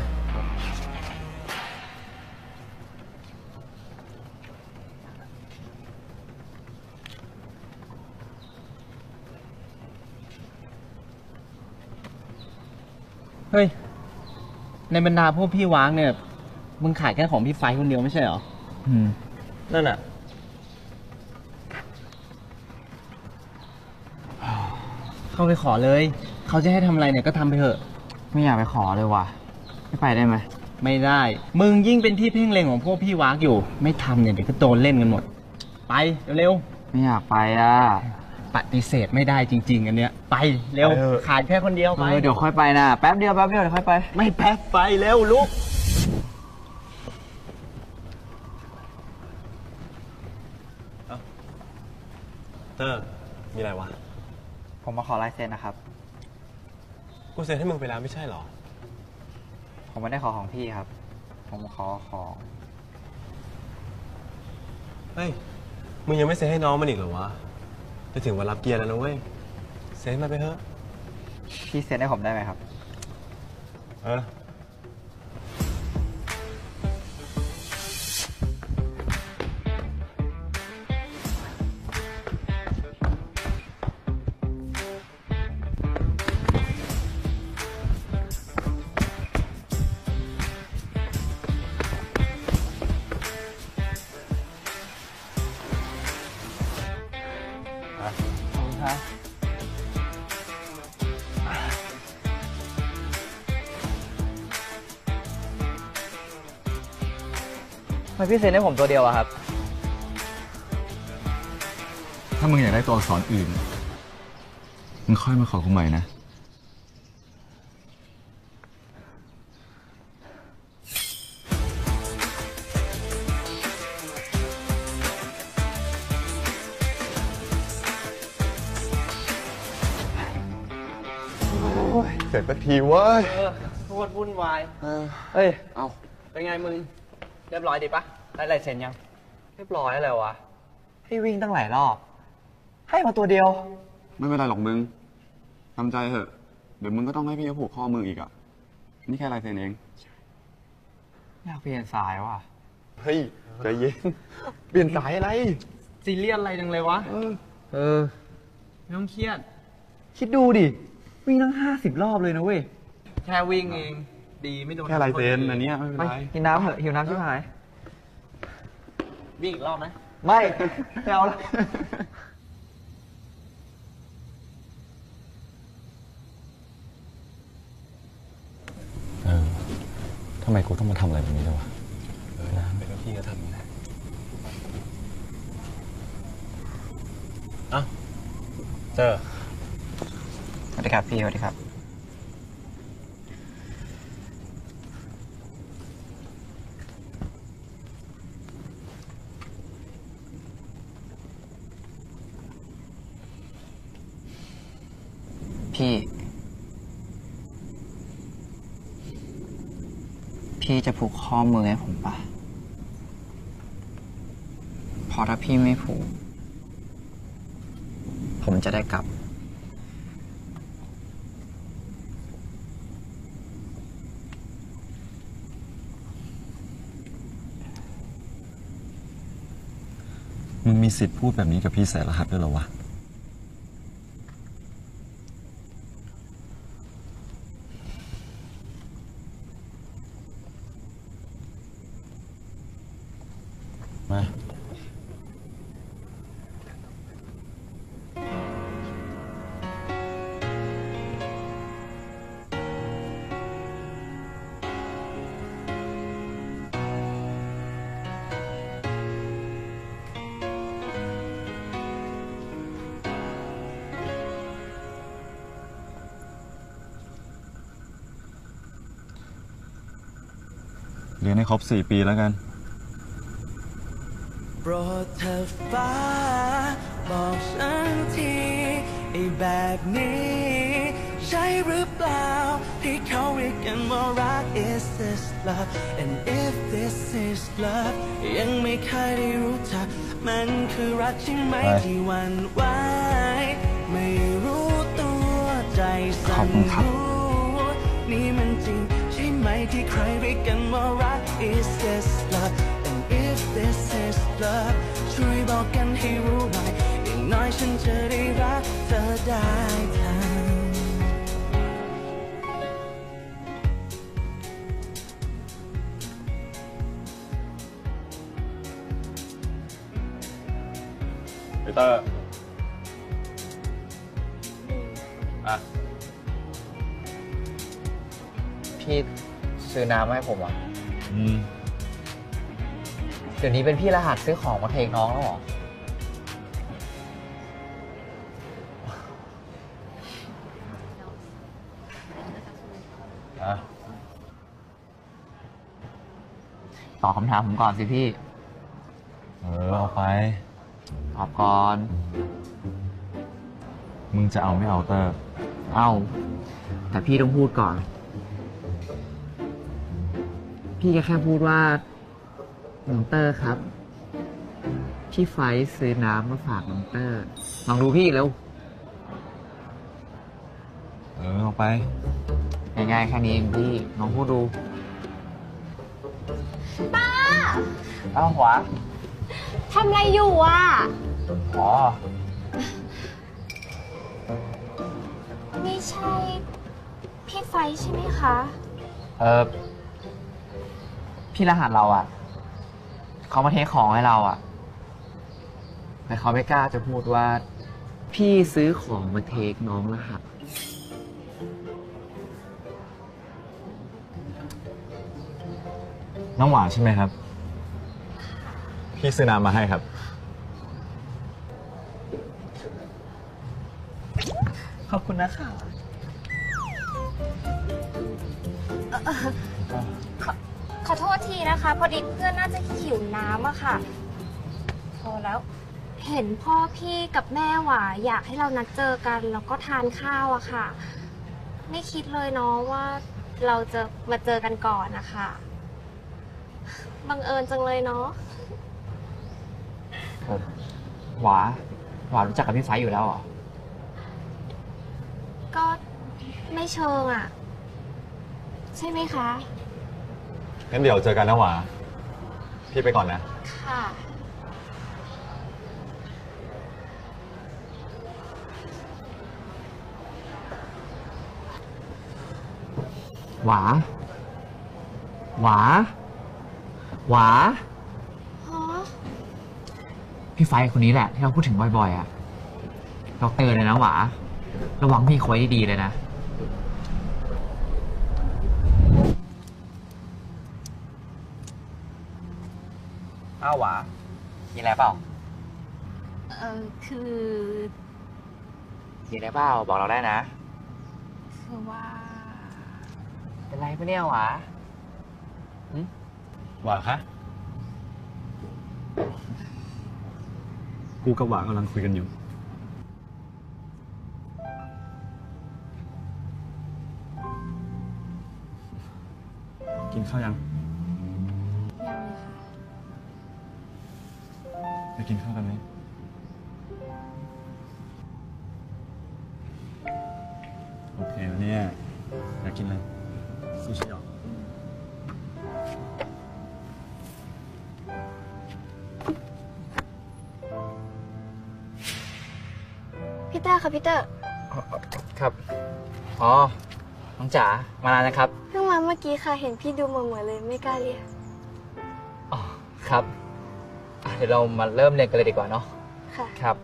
เฮ้ย ในบรรดาพวกพี่ว้างเนี่ย มึงขายแค่ของพี่ไฟคนเดียวไม่ใช่เหรอ อืมนั่นน่ะเข้าไปขอเลย เขาจะให้ทำอะไรเนี่ยก็ทำไปเถอะ ไม่อยากไปขอเลยว่ะ ไม่ไปได้ไหม ไม่ได้ มึงยิ่งเป็นที่เพ่งเล็งของพวกพี่ว้างอยู่ ไม่ทำเนี่ยเดี๋ยวก็โดนเล่นกันหมด ไปเร็วๆ ไม่อยากไปอ่ะ ปฏิเสธไม่ได้จริง ๆ อันเนี้ย ไปเร็ว ขาดแค่คนเดียวไป เดี๋ยวค่อยไปนะแป๊บเดียวแป๊บเดียวเดี๋ยวค่อยไป ไม่แป๊บไปเร็วลุกเตอร์ มีอะไรวะผมมาขอลายเซ็นนะครับกูเซ็นให้มึงไปแล้วไม่ใช่หรอผมไม่ได้ขอของพี่ครับ ผมขอของเฮ้ย มึงยังไม่เซ็นให้น้องมันอีกเหรอวะ จะถึงวันรับเกียร์แล้วนะเว้ย เซ็นมาไปเถอะพี่เซ็นให้ผมได้ไหมครับเออทำไมพี่เซ็นให้ผมตัวเดียวอะครับถ้ามึงอยากได้ตัวอักษรอื่น มึงค่อยมาขอกูใหม่นะ เสร็จสักทีเว้ยเออโคตรวุ่นวายเฮ้ย เอาเป็นไงมึง เรียบร้อยดีปะได้ลายเซ็นยัง เรียบร้อยอะไรวะ ให้วิ่งตั้งหลายรอบ ให้มาตัวเดียวไม่เป็นไรหรอกมึง ทำใจเถอะ เดี๋ยวมึงก็ต้องให้พี่เขาผูกข้อมืออีกอ่ะนี่แค่ลายเซ็นเองอยากเปลี่ยนสายว่ะเฮ้ยใจเย็น เปลี่ยนสายอะไรซีเรียสอะไรจังเลยวะ เออ ไม่ต้องเครียด คิดดูดิ วิ่งตั้งห้าสิบรอบเลยนะเว้ย แค่วิ่งเอง ดีไม่โดนแค่ลายเซ็นอันนี้ไม่เป็นไรกินน้ำเถอะหิวน้ำชิบหายวิ่งอีกรอบไหมไม่ ไม่เอาละเออทำไมกูต้องมาทำอะไรแบบนี้ด้วยวะเออนะเป็นพี่ก็ทำนะอ้าวเจอสวัสดีครับพี่สวัสดีครับ พี่ พี่จะผูกข้อมือให้ผมปะเพราะถ้าพี่ไม่ผูก ผมจะได้กลับมึงมีสิทธิ์พูดแบบนี้กับพี่แสนรหัสด้วยเหรอวะ มา เรียนให้ครบสี่ปีแล้วกันโปรดเธอฟ้าบอกฉันทีไอ้แบบนี้ใช่หรือเปล่าที่เขาเรียกกันว่ารัก is this love and if this is love ยังไม่เคยได้รู้จักมันคือรักใช่ไหมที่หวั่นไหวไม่รู้ตัวใจสั่นรู้นี่มันจริงใช่ไหมที่ใครเรียกกันว่ารัก is this love and if this is love ช่วยบอกกันให้รู้หน่อยอย่างน้อยฉันจะได้รักเธอได้ทันปีเตอร์อ่ะพี่ซื้อน้ำมาให้ผมอ่ะอืมเดี๋ยวนี้เป็นพี่รหัสซื้อของมาเทคน้องแล้วเหรออ่ะตอบคำถามผมก่อนสิพี่เออ เอาไปตอบก่อนมึงจะเอาไม่เอาเตอร์เอา แต่พี่ต้องพูดก่อน พี่ก็แค่พูดว่าน้องเตอร์ครับ พี่ไฟซื้อน้ำมาฝากน้องเตอร์ ลองดูพี่เร็วเออ เอาไปง่ายๆแค่นี้เองพี่ลองพูดดูป้าเอ้าหวาทำอะไรอยู่อ่ะอ๋อนี่ใช่พี่ไฟใช่ไหมคะเออพี่รหัสเราอ่ะ เขามาเทคของให้เราอ่ะ แต่เขาไม่กล้าจะพูดว่า พี่ซื้อของมาเทคน้องรหัสน้องหวานใช่ไหมครับ พี่ซื้อน้ำมาให้ครับขอบคุณนะคะเอ่อขอขอโทษทีนะคะ พอดีเพื่อนน่าจะหิวน้ำอะค่ะพอแล้ว เห็นพ่อพี่กับแม่หว่าอยากให้เรานัดเจอกันแล้วก็ทานข้าวอะค่ะ ไม่คิดเลยเนาะว่าเราจะมาเจอกันก่อนนะคะบังเอิญจังเลยเนาะหวา หวารู้จักกับพี่ไฟอยู่แล้วเหรอก็ไม่เชิงอะใช่ไหมคะงั้นเดี๋ยวเจอกันนะหวาพี่ไปก่อนนะค่ะหวา หวา หวาฮะพี่ไฟคนนี้แหละที่เราพูดถึงบ่อยๆอ่ะเราเตือนเลยนะหวา ระวังพี่คอยดีๆเลยนะอ้าวหวามีอะไรเปล่าเออคือมีอะไรเปล่าบอกเราได้นะคือว่าเป็นไรปะเนี่ยหวาหวาคะกูกับหวากำลังคุยกันอยู่กินข้าวยังยังเลยค่ะไปกินข้าวกันไหมโอเคแล้วเนี่ยอยากกินอะไรซูชิเหรอพี่เตอร์ค่ะพี่เตอร์ครับ อ๋อ น้องจ๋า มานานนะครับเพิ่งมาเมื่อกี้ค่ะ เห็นพี่ดูเหม่อๆเลยไม่กล้าเรียกอ๋อ ครับอ่ะเดี๋ยวเรามาเริ่มเรียนกันเลยดีกว่าเนาะค่ะครับ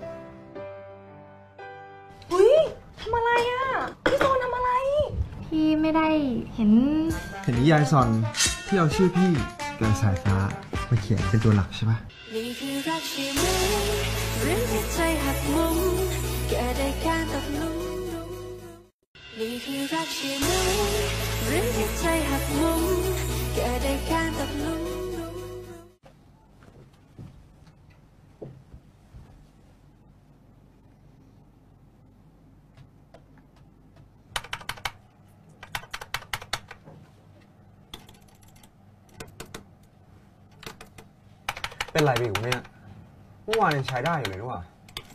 อุ้ยทำอะไรอ่ะ พี่โซนทำอะไรพี่ไม่ได้เห็นเห็นนิยายซอนที่เอาชื่อพี่กับสายฟ้ามาเขียนเป็นตัวหลักใช่ปะนี่คือรักใช่ไหมหรือที่ใจหักมุมแค่ได้แค่ตกหลุมนี่คือรักใช่ไหมหรือที่ใจหักมุมแค่ได้แค่ตกหลุมเป็นไรไปอยู่เนี่ยเมื่อวานยังใช้ได้อยู่เลยด้วยว่ะ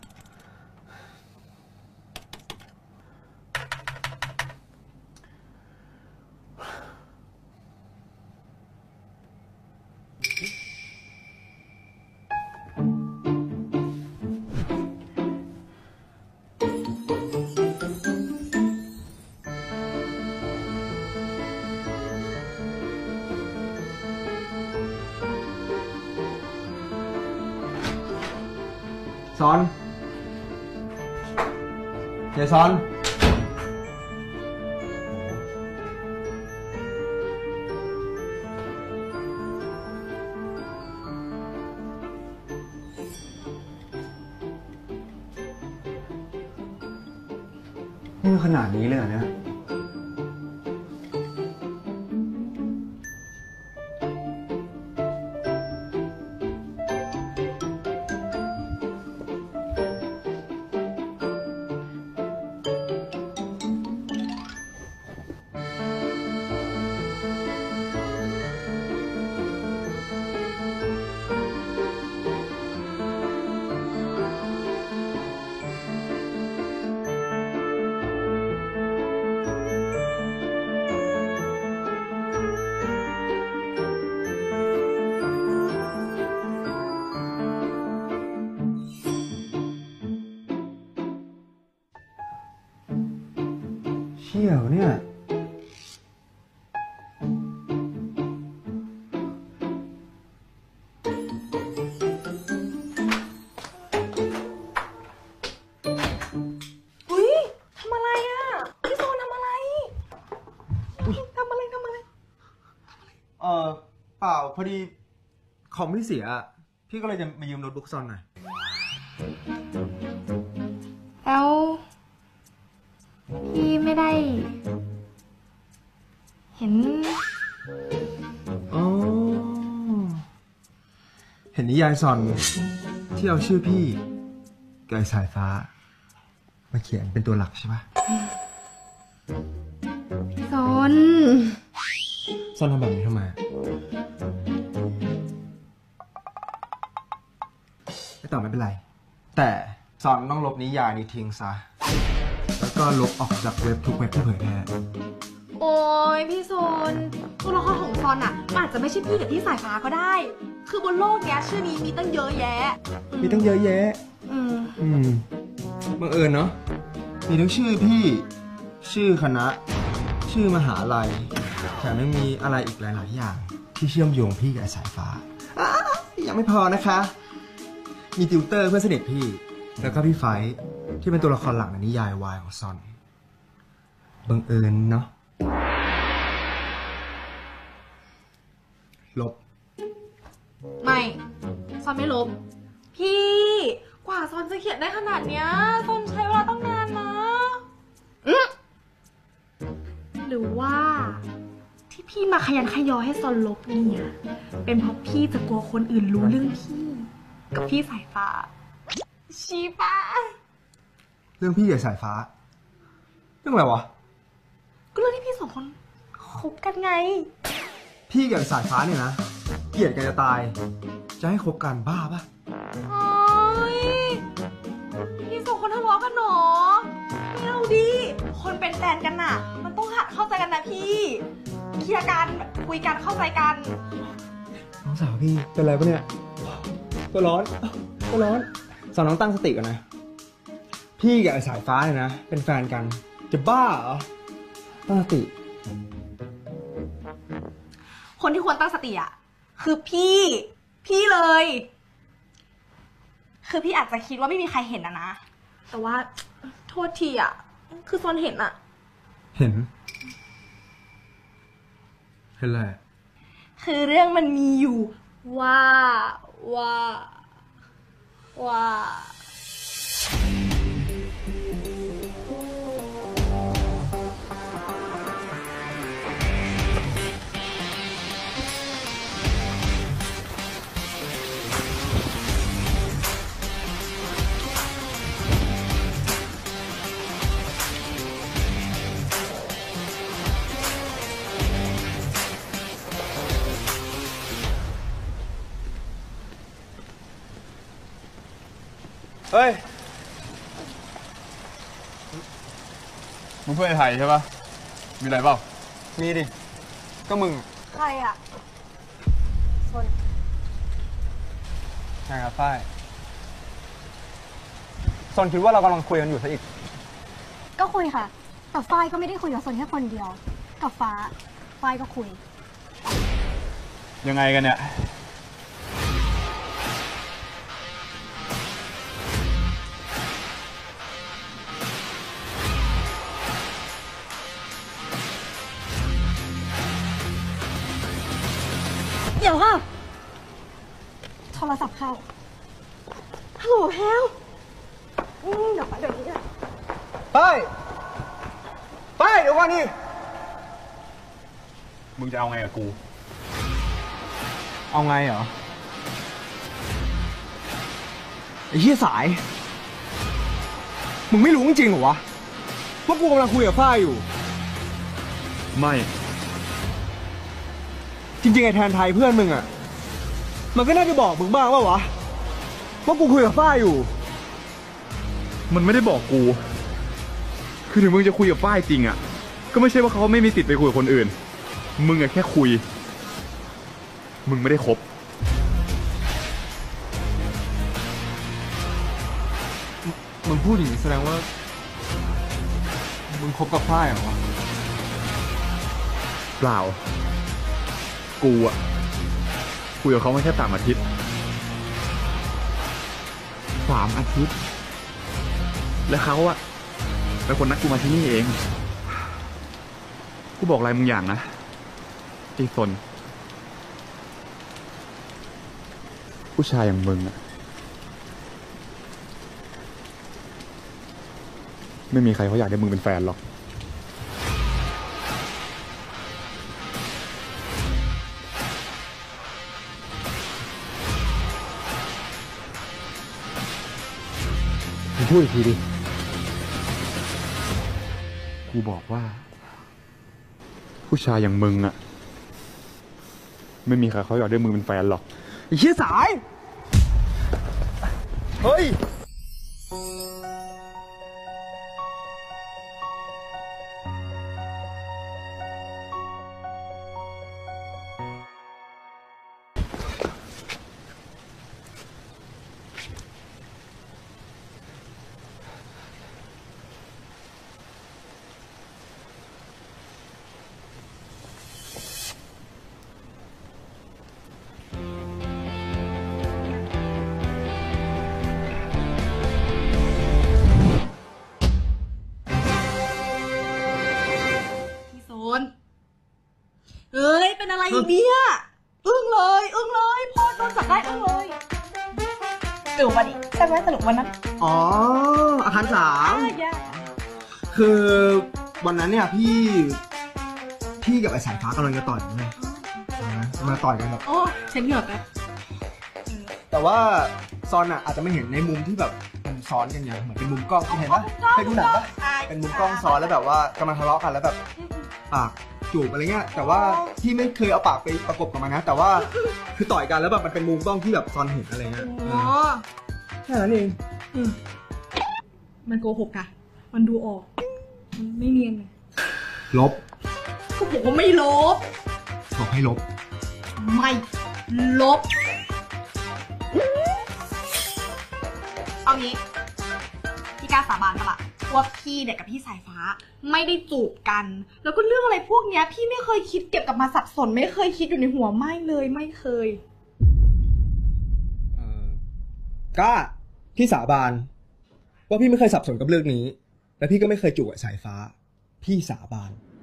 ซอนเดี๋ยวซอนนี่มันขนาดนี้เลยเหรอเนี่ยเชี่ยวเนี่ยอุ้ยทำอะไรอ่ะ พี่โซนทำอะไรทำอะไรทำอะไรเออเปล่าพอดีคอมพี่เสียอะพี่ก็เลยจะมายืมโน้ตบุ๊กซอนหน่อยแล้วพี่ไม่ได้ เห็นอ๋อ เห็นนิยายซอนที่เอาชื่อพี่กับสายฟ้ามาเขียนเป็นตัวหลักใช่ปะโซนซอนทำแบบนี้ทำไมไม่ตอบไม่เป็นไร แต่ซอนต้องลบนิยายนี้ทิ้งซะ แล้วก็ลบออกจากเว็บทุกเว็บที่เผยแพร่โอ้ยพี่ซนตัวละครของซอนอ่ะมันอาจจะไม่ใช่พี่กับพี่สายฟ้าก็ได้ คือบนโลกเนี้ยชื่อนี้มีตั้งเยอะแยะมีตั้งเยอะแยะอืมอืมบังเอิญเนาะมีทั้งชื่อพี่ ชื่อคณะ ชื่อมหาลัยแถมยังมีอะไรอีกหลาย ๆ อย่าง ที่เชื่อมโยงพี่กับสายฟ้ายังไม่พอนะคะ มีติวเตอร์เพื่อนสนิทพี่ แล้วก็พี่ไฟท์ที่เป็นตัวละครหลักในนิยายวายของซอนบังเอิญเนาะลบไม่ซอนไม่ลบ พี่กว่าซอนจะเขียนได้ขนาดเนี้ยซอนใช้เวลาตั้งนานนะอื้อหรือว่าที่พี่มาขยันขยอให้ซอนลบเนี่ยเป็นเพราะพี่จะกลัวคนอื่นรู้เรื่องพี่กับพี่สายฟ้าชีฟ้าเรื่องพี่กับสายฟ้าเรื่องอะไรวะก็เรื่องที่พี่สองคนคบกันไงพี่กับสายฟ้าเนี่ยนะเกลียดกันจะตายจะให้คบกันบ้าปะโอ๊ยพี่สองคนทะเลาะกันหรอไม่เอาดิคนเป็นแฟนกันน่ะมันต้องหัดเข้าใจกันนะพี่เคลียร์กันคุยกันเข้าใจกันน้องสาวพี่เป็นไรปะเนี่ยตัวร้อนตัวร้อนสอนน้องตั้งสติก่อนนะพี่กับไอ้สายฟ้าเนี่ยนะเป็นแฟนกันจะบ้าเหรอตั้งสติคนที่ควรตั้งสติอ่ะคือพี่ พี่เลย คือพี่อาจจะคิดว่าไม่มีใครเห็นนะนะแต่ว่าโทษทีอ่ะคือซอนเห็นอ่ะเห็นเห็นอะไรคือเรื่องมันมีอยู่ว่าว่าว่าเฮ้ย มึงเพื่อนไอ้ไทยใช่ปะมีอะไรเปล่ามีดิ ก็มึงใครอ่ะซนใช่ครับฝ้ายซนคิดว่าเรากำลังคุยกันอยู่ซะอีกก็คุยค่ะ แต่ฝ้ายก็ไม่ได้คุยกับซนแค่คนเดียว กับฟ้า ฝ้ายก็คุยยังไงกันเนี่ยเดี๋ยวค่ะ โทรศัพท์เข้า ฮัลโหลแพลวอืมเดี๋ยวเดี๋ยวนี้อะไปไปเดี๋ยวก่อนนี่มึงจะเอาไงกับกูเอาไงเหรอ ไอ้เหี้ยสาย มึงไม่รู้จริงๆเหรอวะว่ากูกำลังคุยกับฝ้ายอยู่ไม่จริงๆไอ้แทนไทยเพื่อนมึงอะมันก็น่าจะบอกมึงบ้างว่าวะว่ากูคุยกับฝ้ายอยู่มันไม่ได้บอกกู คือถึงมึงจะคุยกับฝ้ายจริงอ่ะ ก็ไม่ใช่ว่าเขาไม่มีสิทธิ์ไปคุยกับคนอื่น มึงอะแค่คุย มึงไม่ได้คบมึงพูดอย่างนี้แสดงว่า มึงคบกับฝ้ายเหรอวะเปล่า กูอะคุยกับเขามาแค่สามอาทิตย์สามอาทิตย์ แล้วเขาอะเป็นคนนัดกูมาที่นี่เอง กูบอกอะไรมึงอย่างนะไอ้สนผู้ชายอย่างมึงอะไม่มีใครเขาอยากได้มึงเป็นแฟนหรอกมึงพูดอีกทีดิกูบอกว่า ผู้ชายอย่างมึงอะไม่มีใครเขาอยากได้มึงเป็นแฟนหรอกไอ้เหี้ยสาย เฮ้ยมเป็นอะไรอีกเนี่ยอึ้งเลยอึ้งเลยพอโดนจับได้อึ้งเลยสนุกวันนี้ใช่ไหมสนุกวันนั้นอ๋ออาคารสามคือวันนั้นเนี่ยพี่พี่กับไอ้สายฟ้ากำลังจะต่อยกันเลยมาต่อยกันแบบโอ้เช็ดเหงื่อแป๊บแต่ว่าซอนอ่ะอาจจะไม่เห็นในมุมที่แบบมันซ้อนกันอย่างเหมือนเป็นมุมกล้องที่เห็นปะเคยดูหนังปะเป็นมุมกล้องซ้อนแล้วแบบว่ากำลังทะเลาะกันแล้วแบบปากจูบอะไรเงี้ยแต่ว่าที่ไม่เคยเอาปากไปประกบกับมันนะแต่ว่าคือต่อยกันแล้วแบบมันเป็นมุมกล้องที่แบบซอนเห็นอะไรเงี้ยอ๋อแค่นั้นเองมันโกหกอะมันดูออกมันไม่เนียนไงลบก็บอกว่าไม่ลบบอกให้ลบไม่ลบเอางี้พี่กล้าสาบานปะล่ะว่าพี่เด็กกับพี่สายฟ้าไม่ได้จูบกัน แล้วก็เรื่องอะไรพวกเนี้ยพี่ไม่เคยคิดเก็บกลับมาสับสนไม่เคยคิดอยู่ในหัวไม่เลยไม่เคยกล้าพี่สาบานว่าพี่ไม่เคยสับสนกับเรื่องนี้และพี่ก็ไม่เคยจูบกับสายฟ้าพี่สาบาน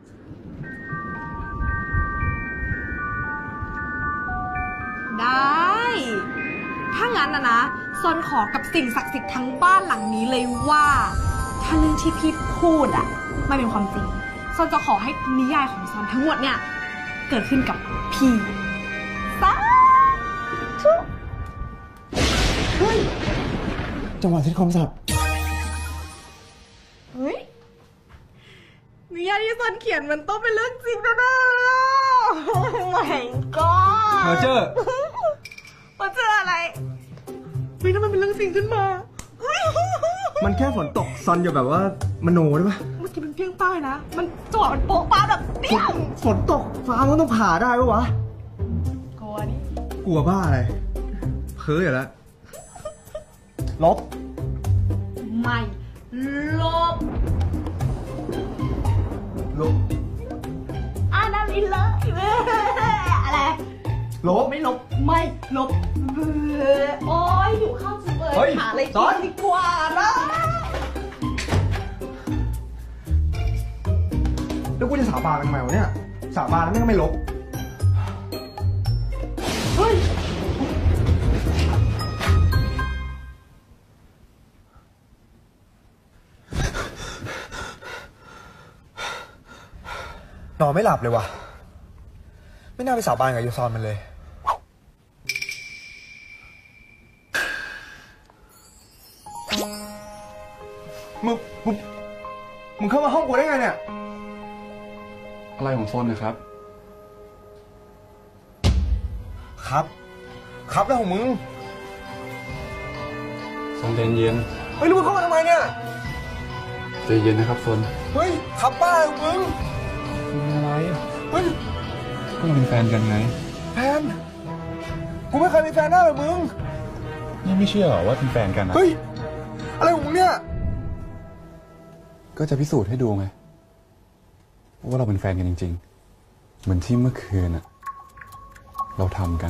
ได้ ถ้างั้นนะนะซอนขอกับสิ่งศักดิ์สิทธิ์ทั้งบ้านหลังนี้เลยว่าถ้าเรื่องที่พี่พูดอะไม่เป็นความจริงซอนจะขอให้นิยายของซอนทั้งหมดเนี่ยเกิดขึ้นกับพี่สาธุเฮ้ยจังหวะซิทคอมสับเฮ้ยนิยายที่ซอนเขียนมันต้องเป็นเรื่องจริงแน่ๆเลยอ่ะโอ้ my god เพอเจอมันเจออะไรเฮ้ยถ้ามันเป็นเรื่องจริงขึ้นมามันแค่ฝนตกซอนอย่าแบบว่ามโนได้ปะเมื่อกี้มันเพี้ยงป้ายนะ มันจังหวะมันโป๊ะป้าแบบเปี้ยงฝนตกฟ้ามันต้องผ่าได้ปะวะกลัวนี่กลัวบ้าอะไรเพ้ออยู่แล้วลบไม่ลบลบอ่านั่นนี่เลยอะไรลบไม่ลบไม่ลบโอ้ยอยู่ข้าวจุ๊บเลยหาอะไรกินดีกว่านะแล้วกูจะสาบานทำไมวะเนี่ยสาบานแล้วไม่ก็ไม่ลบเฮ้ยนอนไม่หลับเลยว่ะไม่น่าไปสาบานกับยูซอนมันเลยมึงมึงมึงเข้ามาห้องกูได้ไงเนี่ยอะไรของซนนะครับครับ ครับแล้วของมึงซนใจเย็นเฮ้ยแล้วมึงเข้ามาทำไมเนี่ยใจเย็นนะครับซนเฮ้ยครับบ้าของมึงอะไรเฮ้ยก็เราเป็นแฟนกันไงแฟนกูไม่เคยมีแฟนหน้าแบบมึงนี่ไม่เชื่อหรอว่าเป็นแฟนกันนะเฮ้ยอะไรของมึงเนี่ยก็จะพิสูจน์ให้ดูไงว่าเราเป็นแฟนกันจริงๆเหมือนที่เมื่อคืนอะเราทำกัน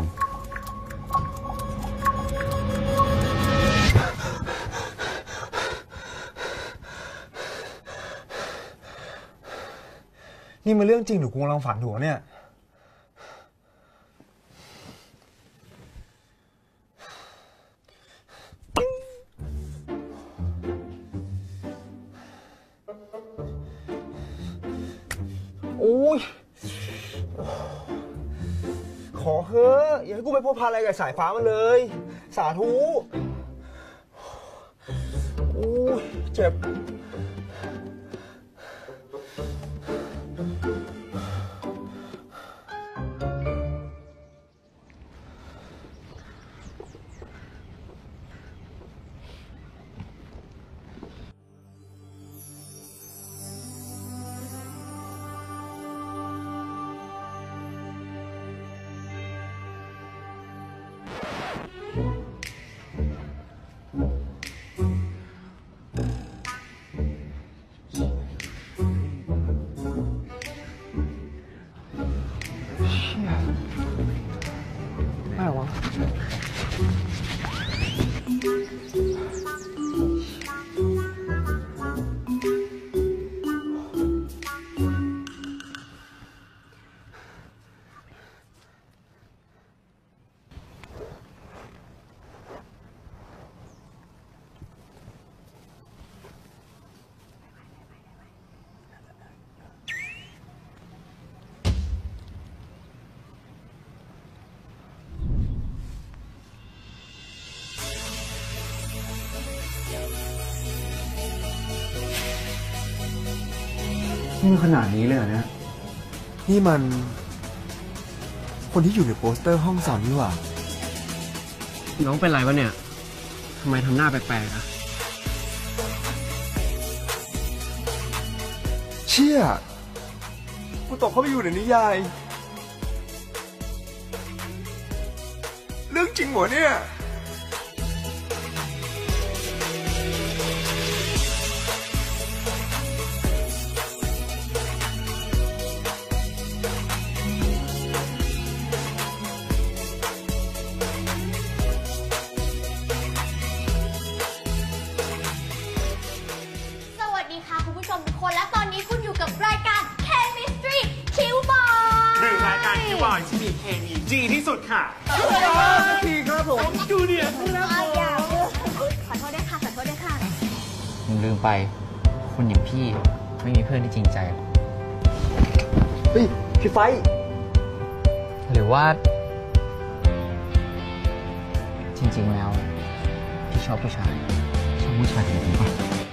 นี่มันเรื่องจริงหรือกูกำลังฝันถูกเนี่ยโอ้ยขอเถอะอย่าให้กูไปพัวพันอะไรกับสายฟ้ามันเลย สาธุโอ้ยเจ็บนี่มันขนาดนี้เลยเหรอเนี่ยนี่มัน คนที่อยู่ในโปสเตอร์ห้องสอนนี่หว่าน้องเป็นไรวะเนี่ยทำไมทำหน้าแปลกๆอะเชี่ยกูตกเข้าไปอยู่ในนิยาย เรื่องจริงเหรอเนี่ยสวัสดีค่ะคุณผู้ชมทุกคนและตอนนี้คุณอยู่กับรายการ Chemistry คิวบอยหนึ่งรายการคิวบอยที่มีเคมีดีที่สุดค่ะดีครับผมจูเนียร์ครับผมขอโทษด้วยค่ะขอโทษด้วยค่ะมึงลืมไป คนอย่างพี่ไม่มีเพื่อนที่จริงใจหรอกเฮ้ย พี่ไฟหรือว่า จริงๆแล้ว พี่ชอบผู้ชายชอบผู้ชายแบบนี้ป่ะ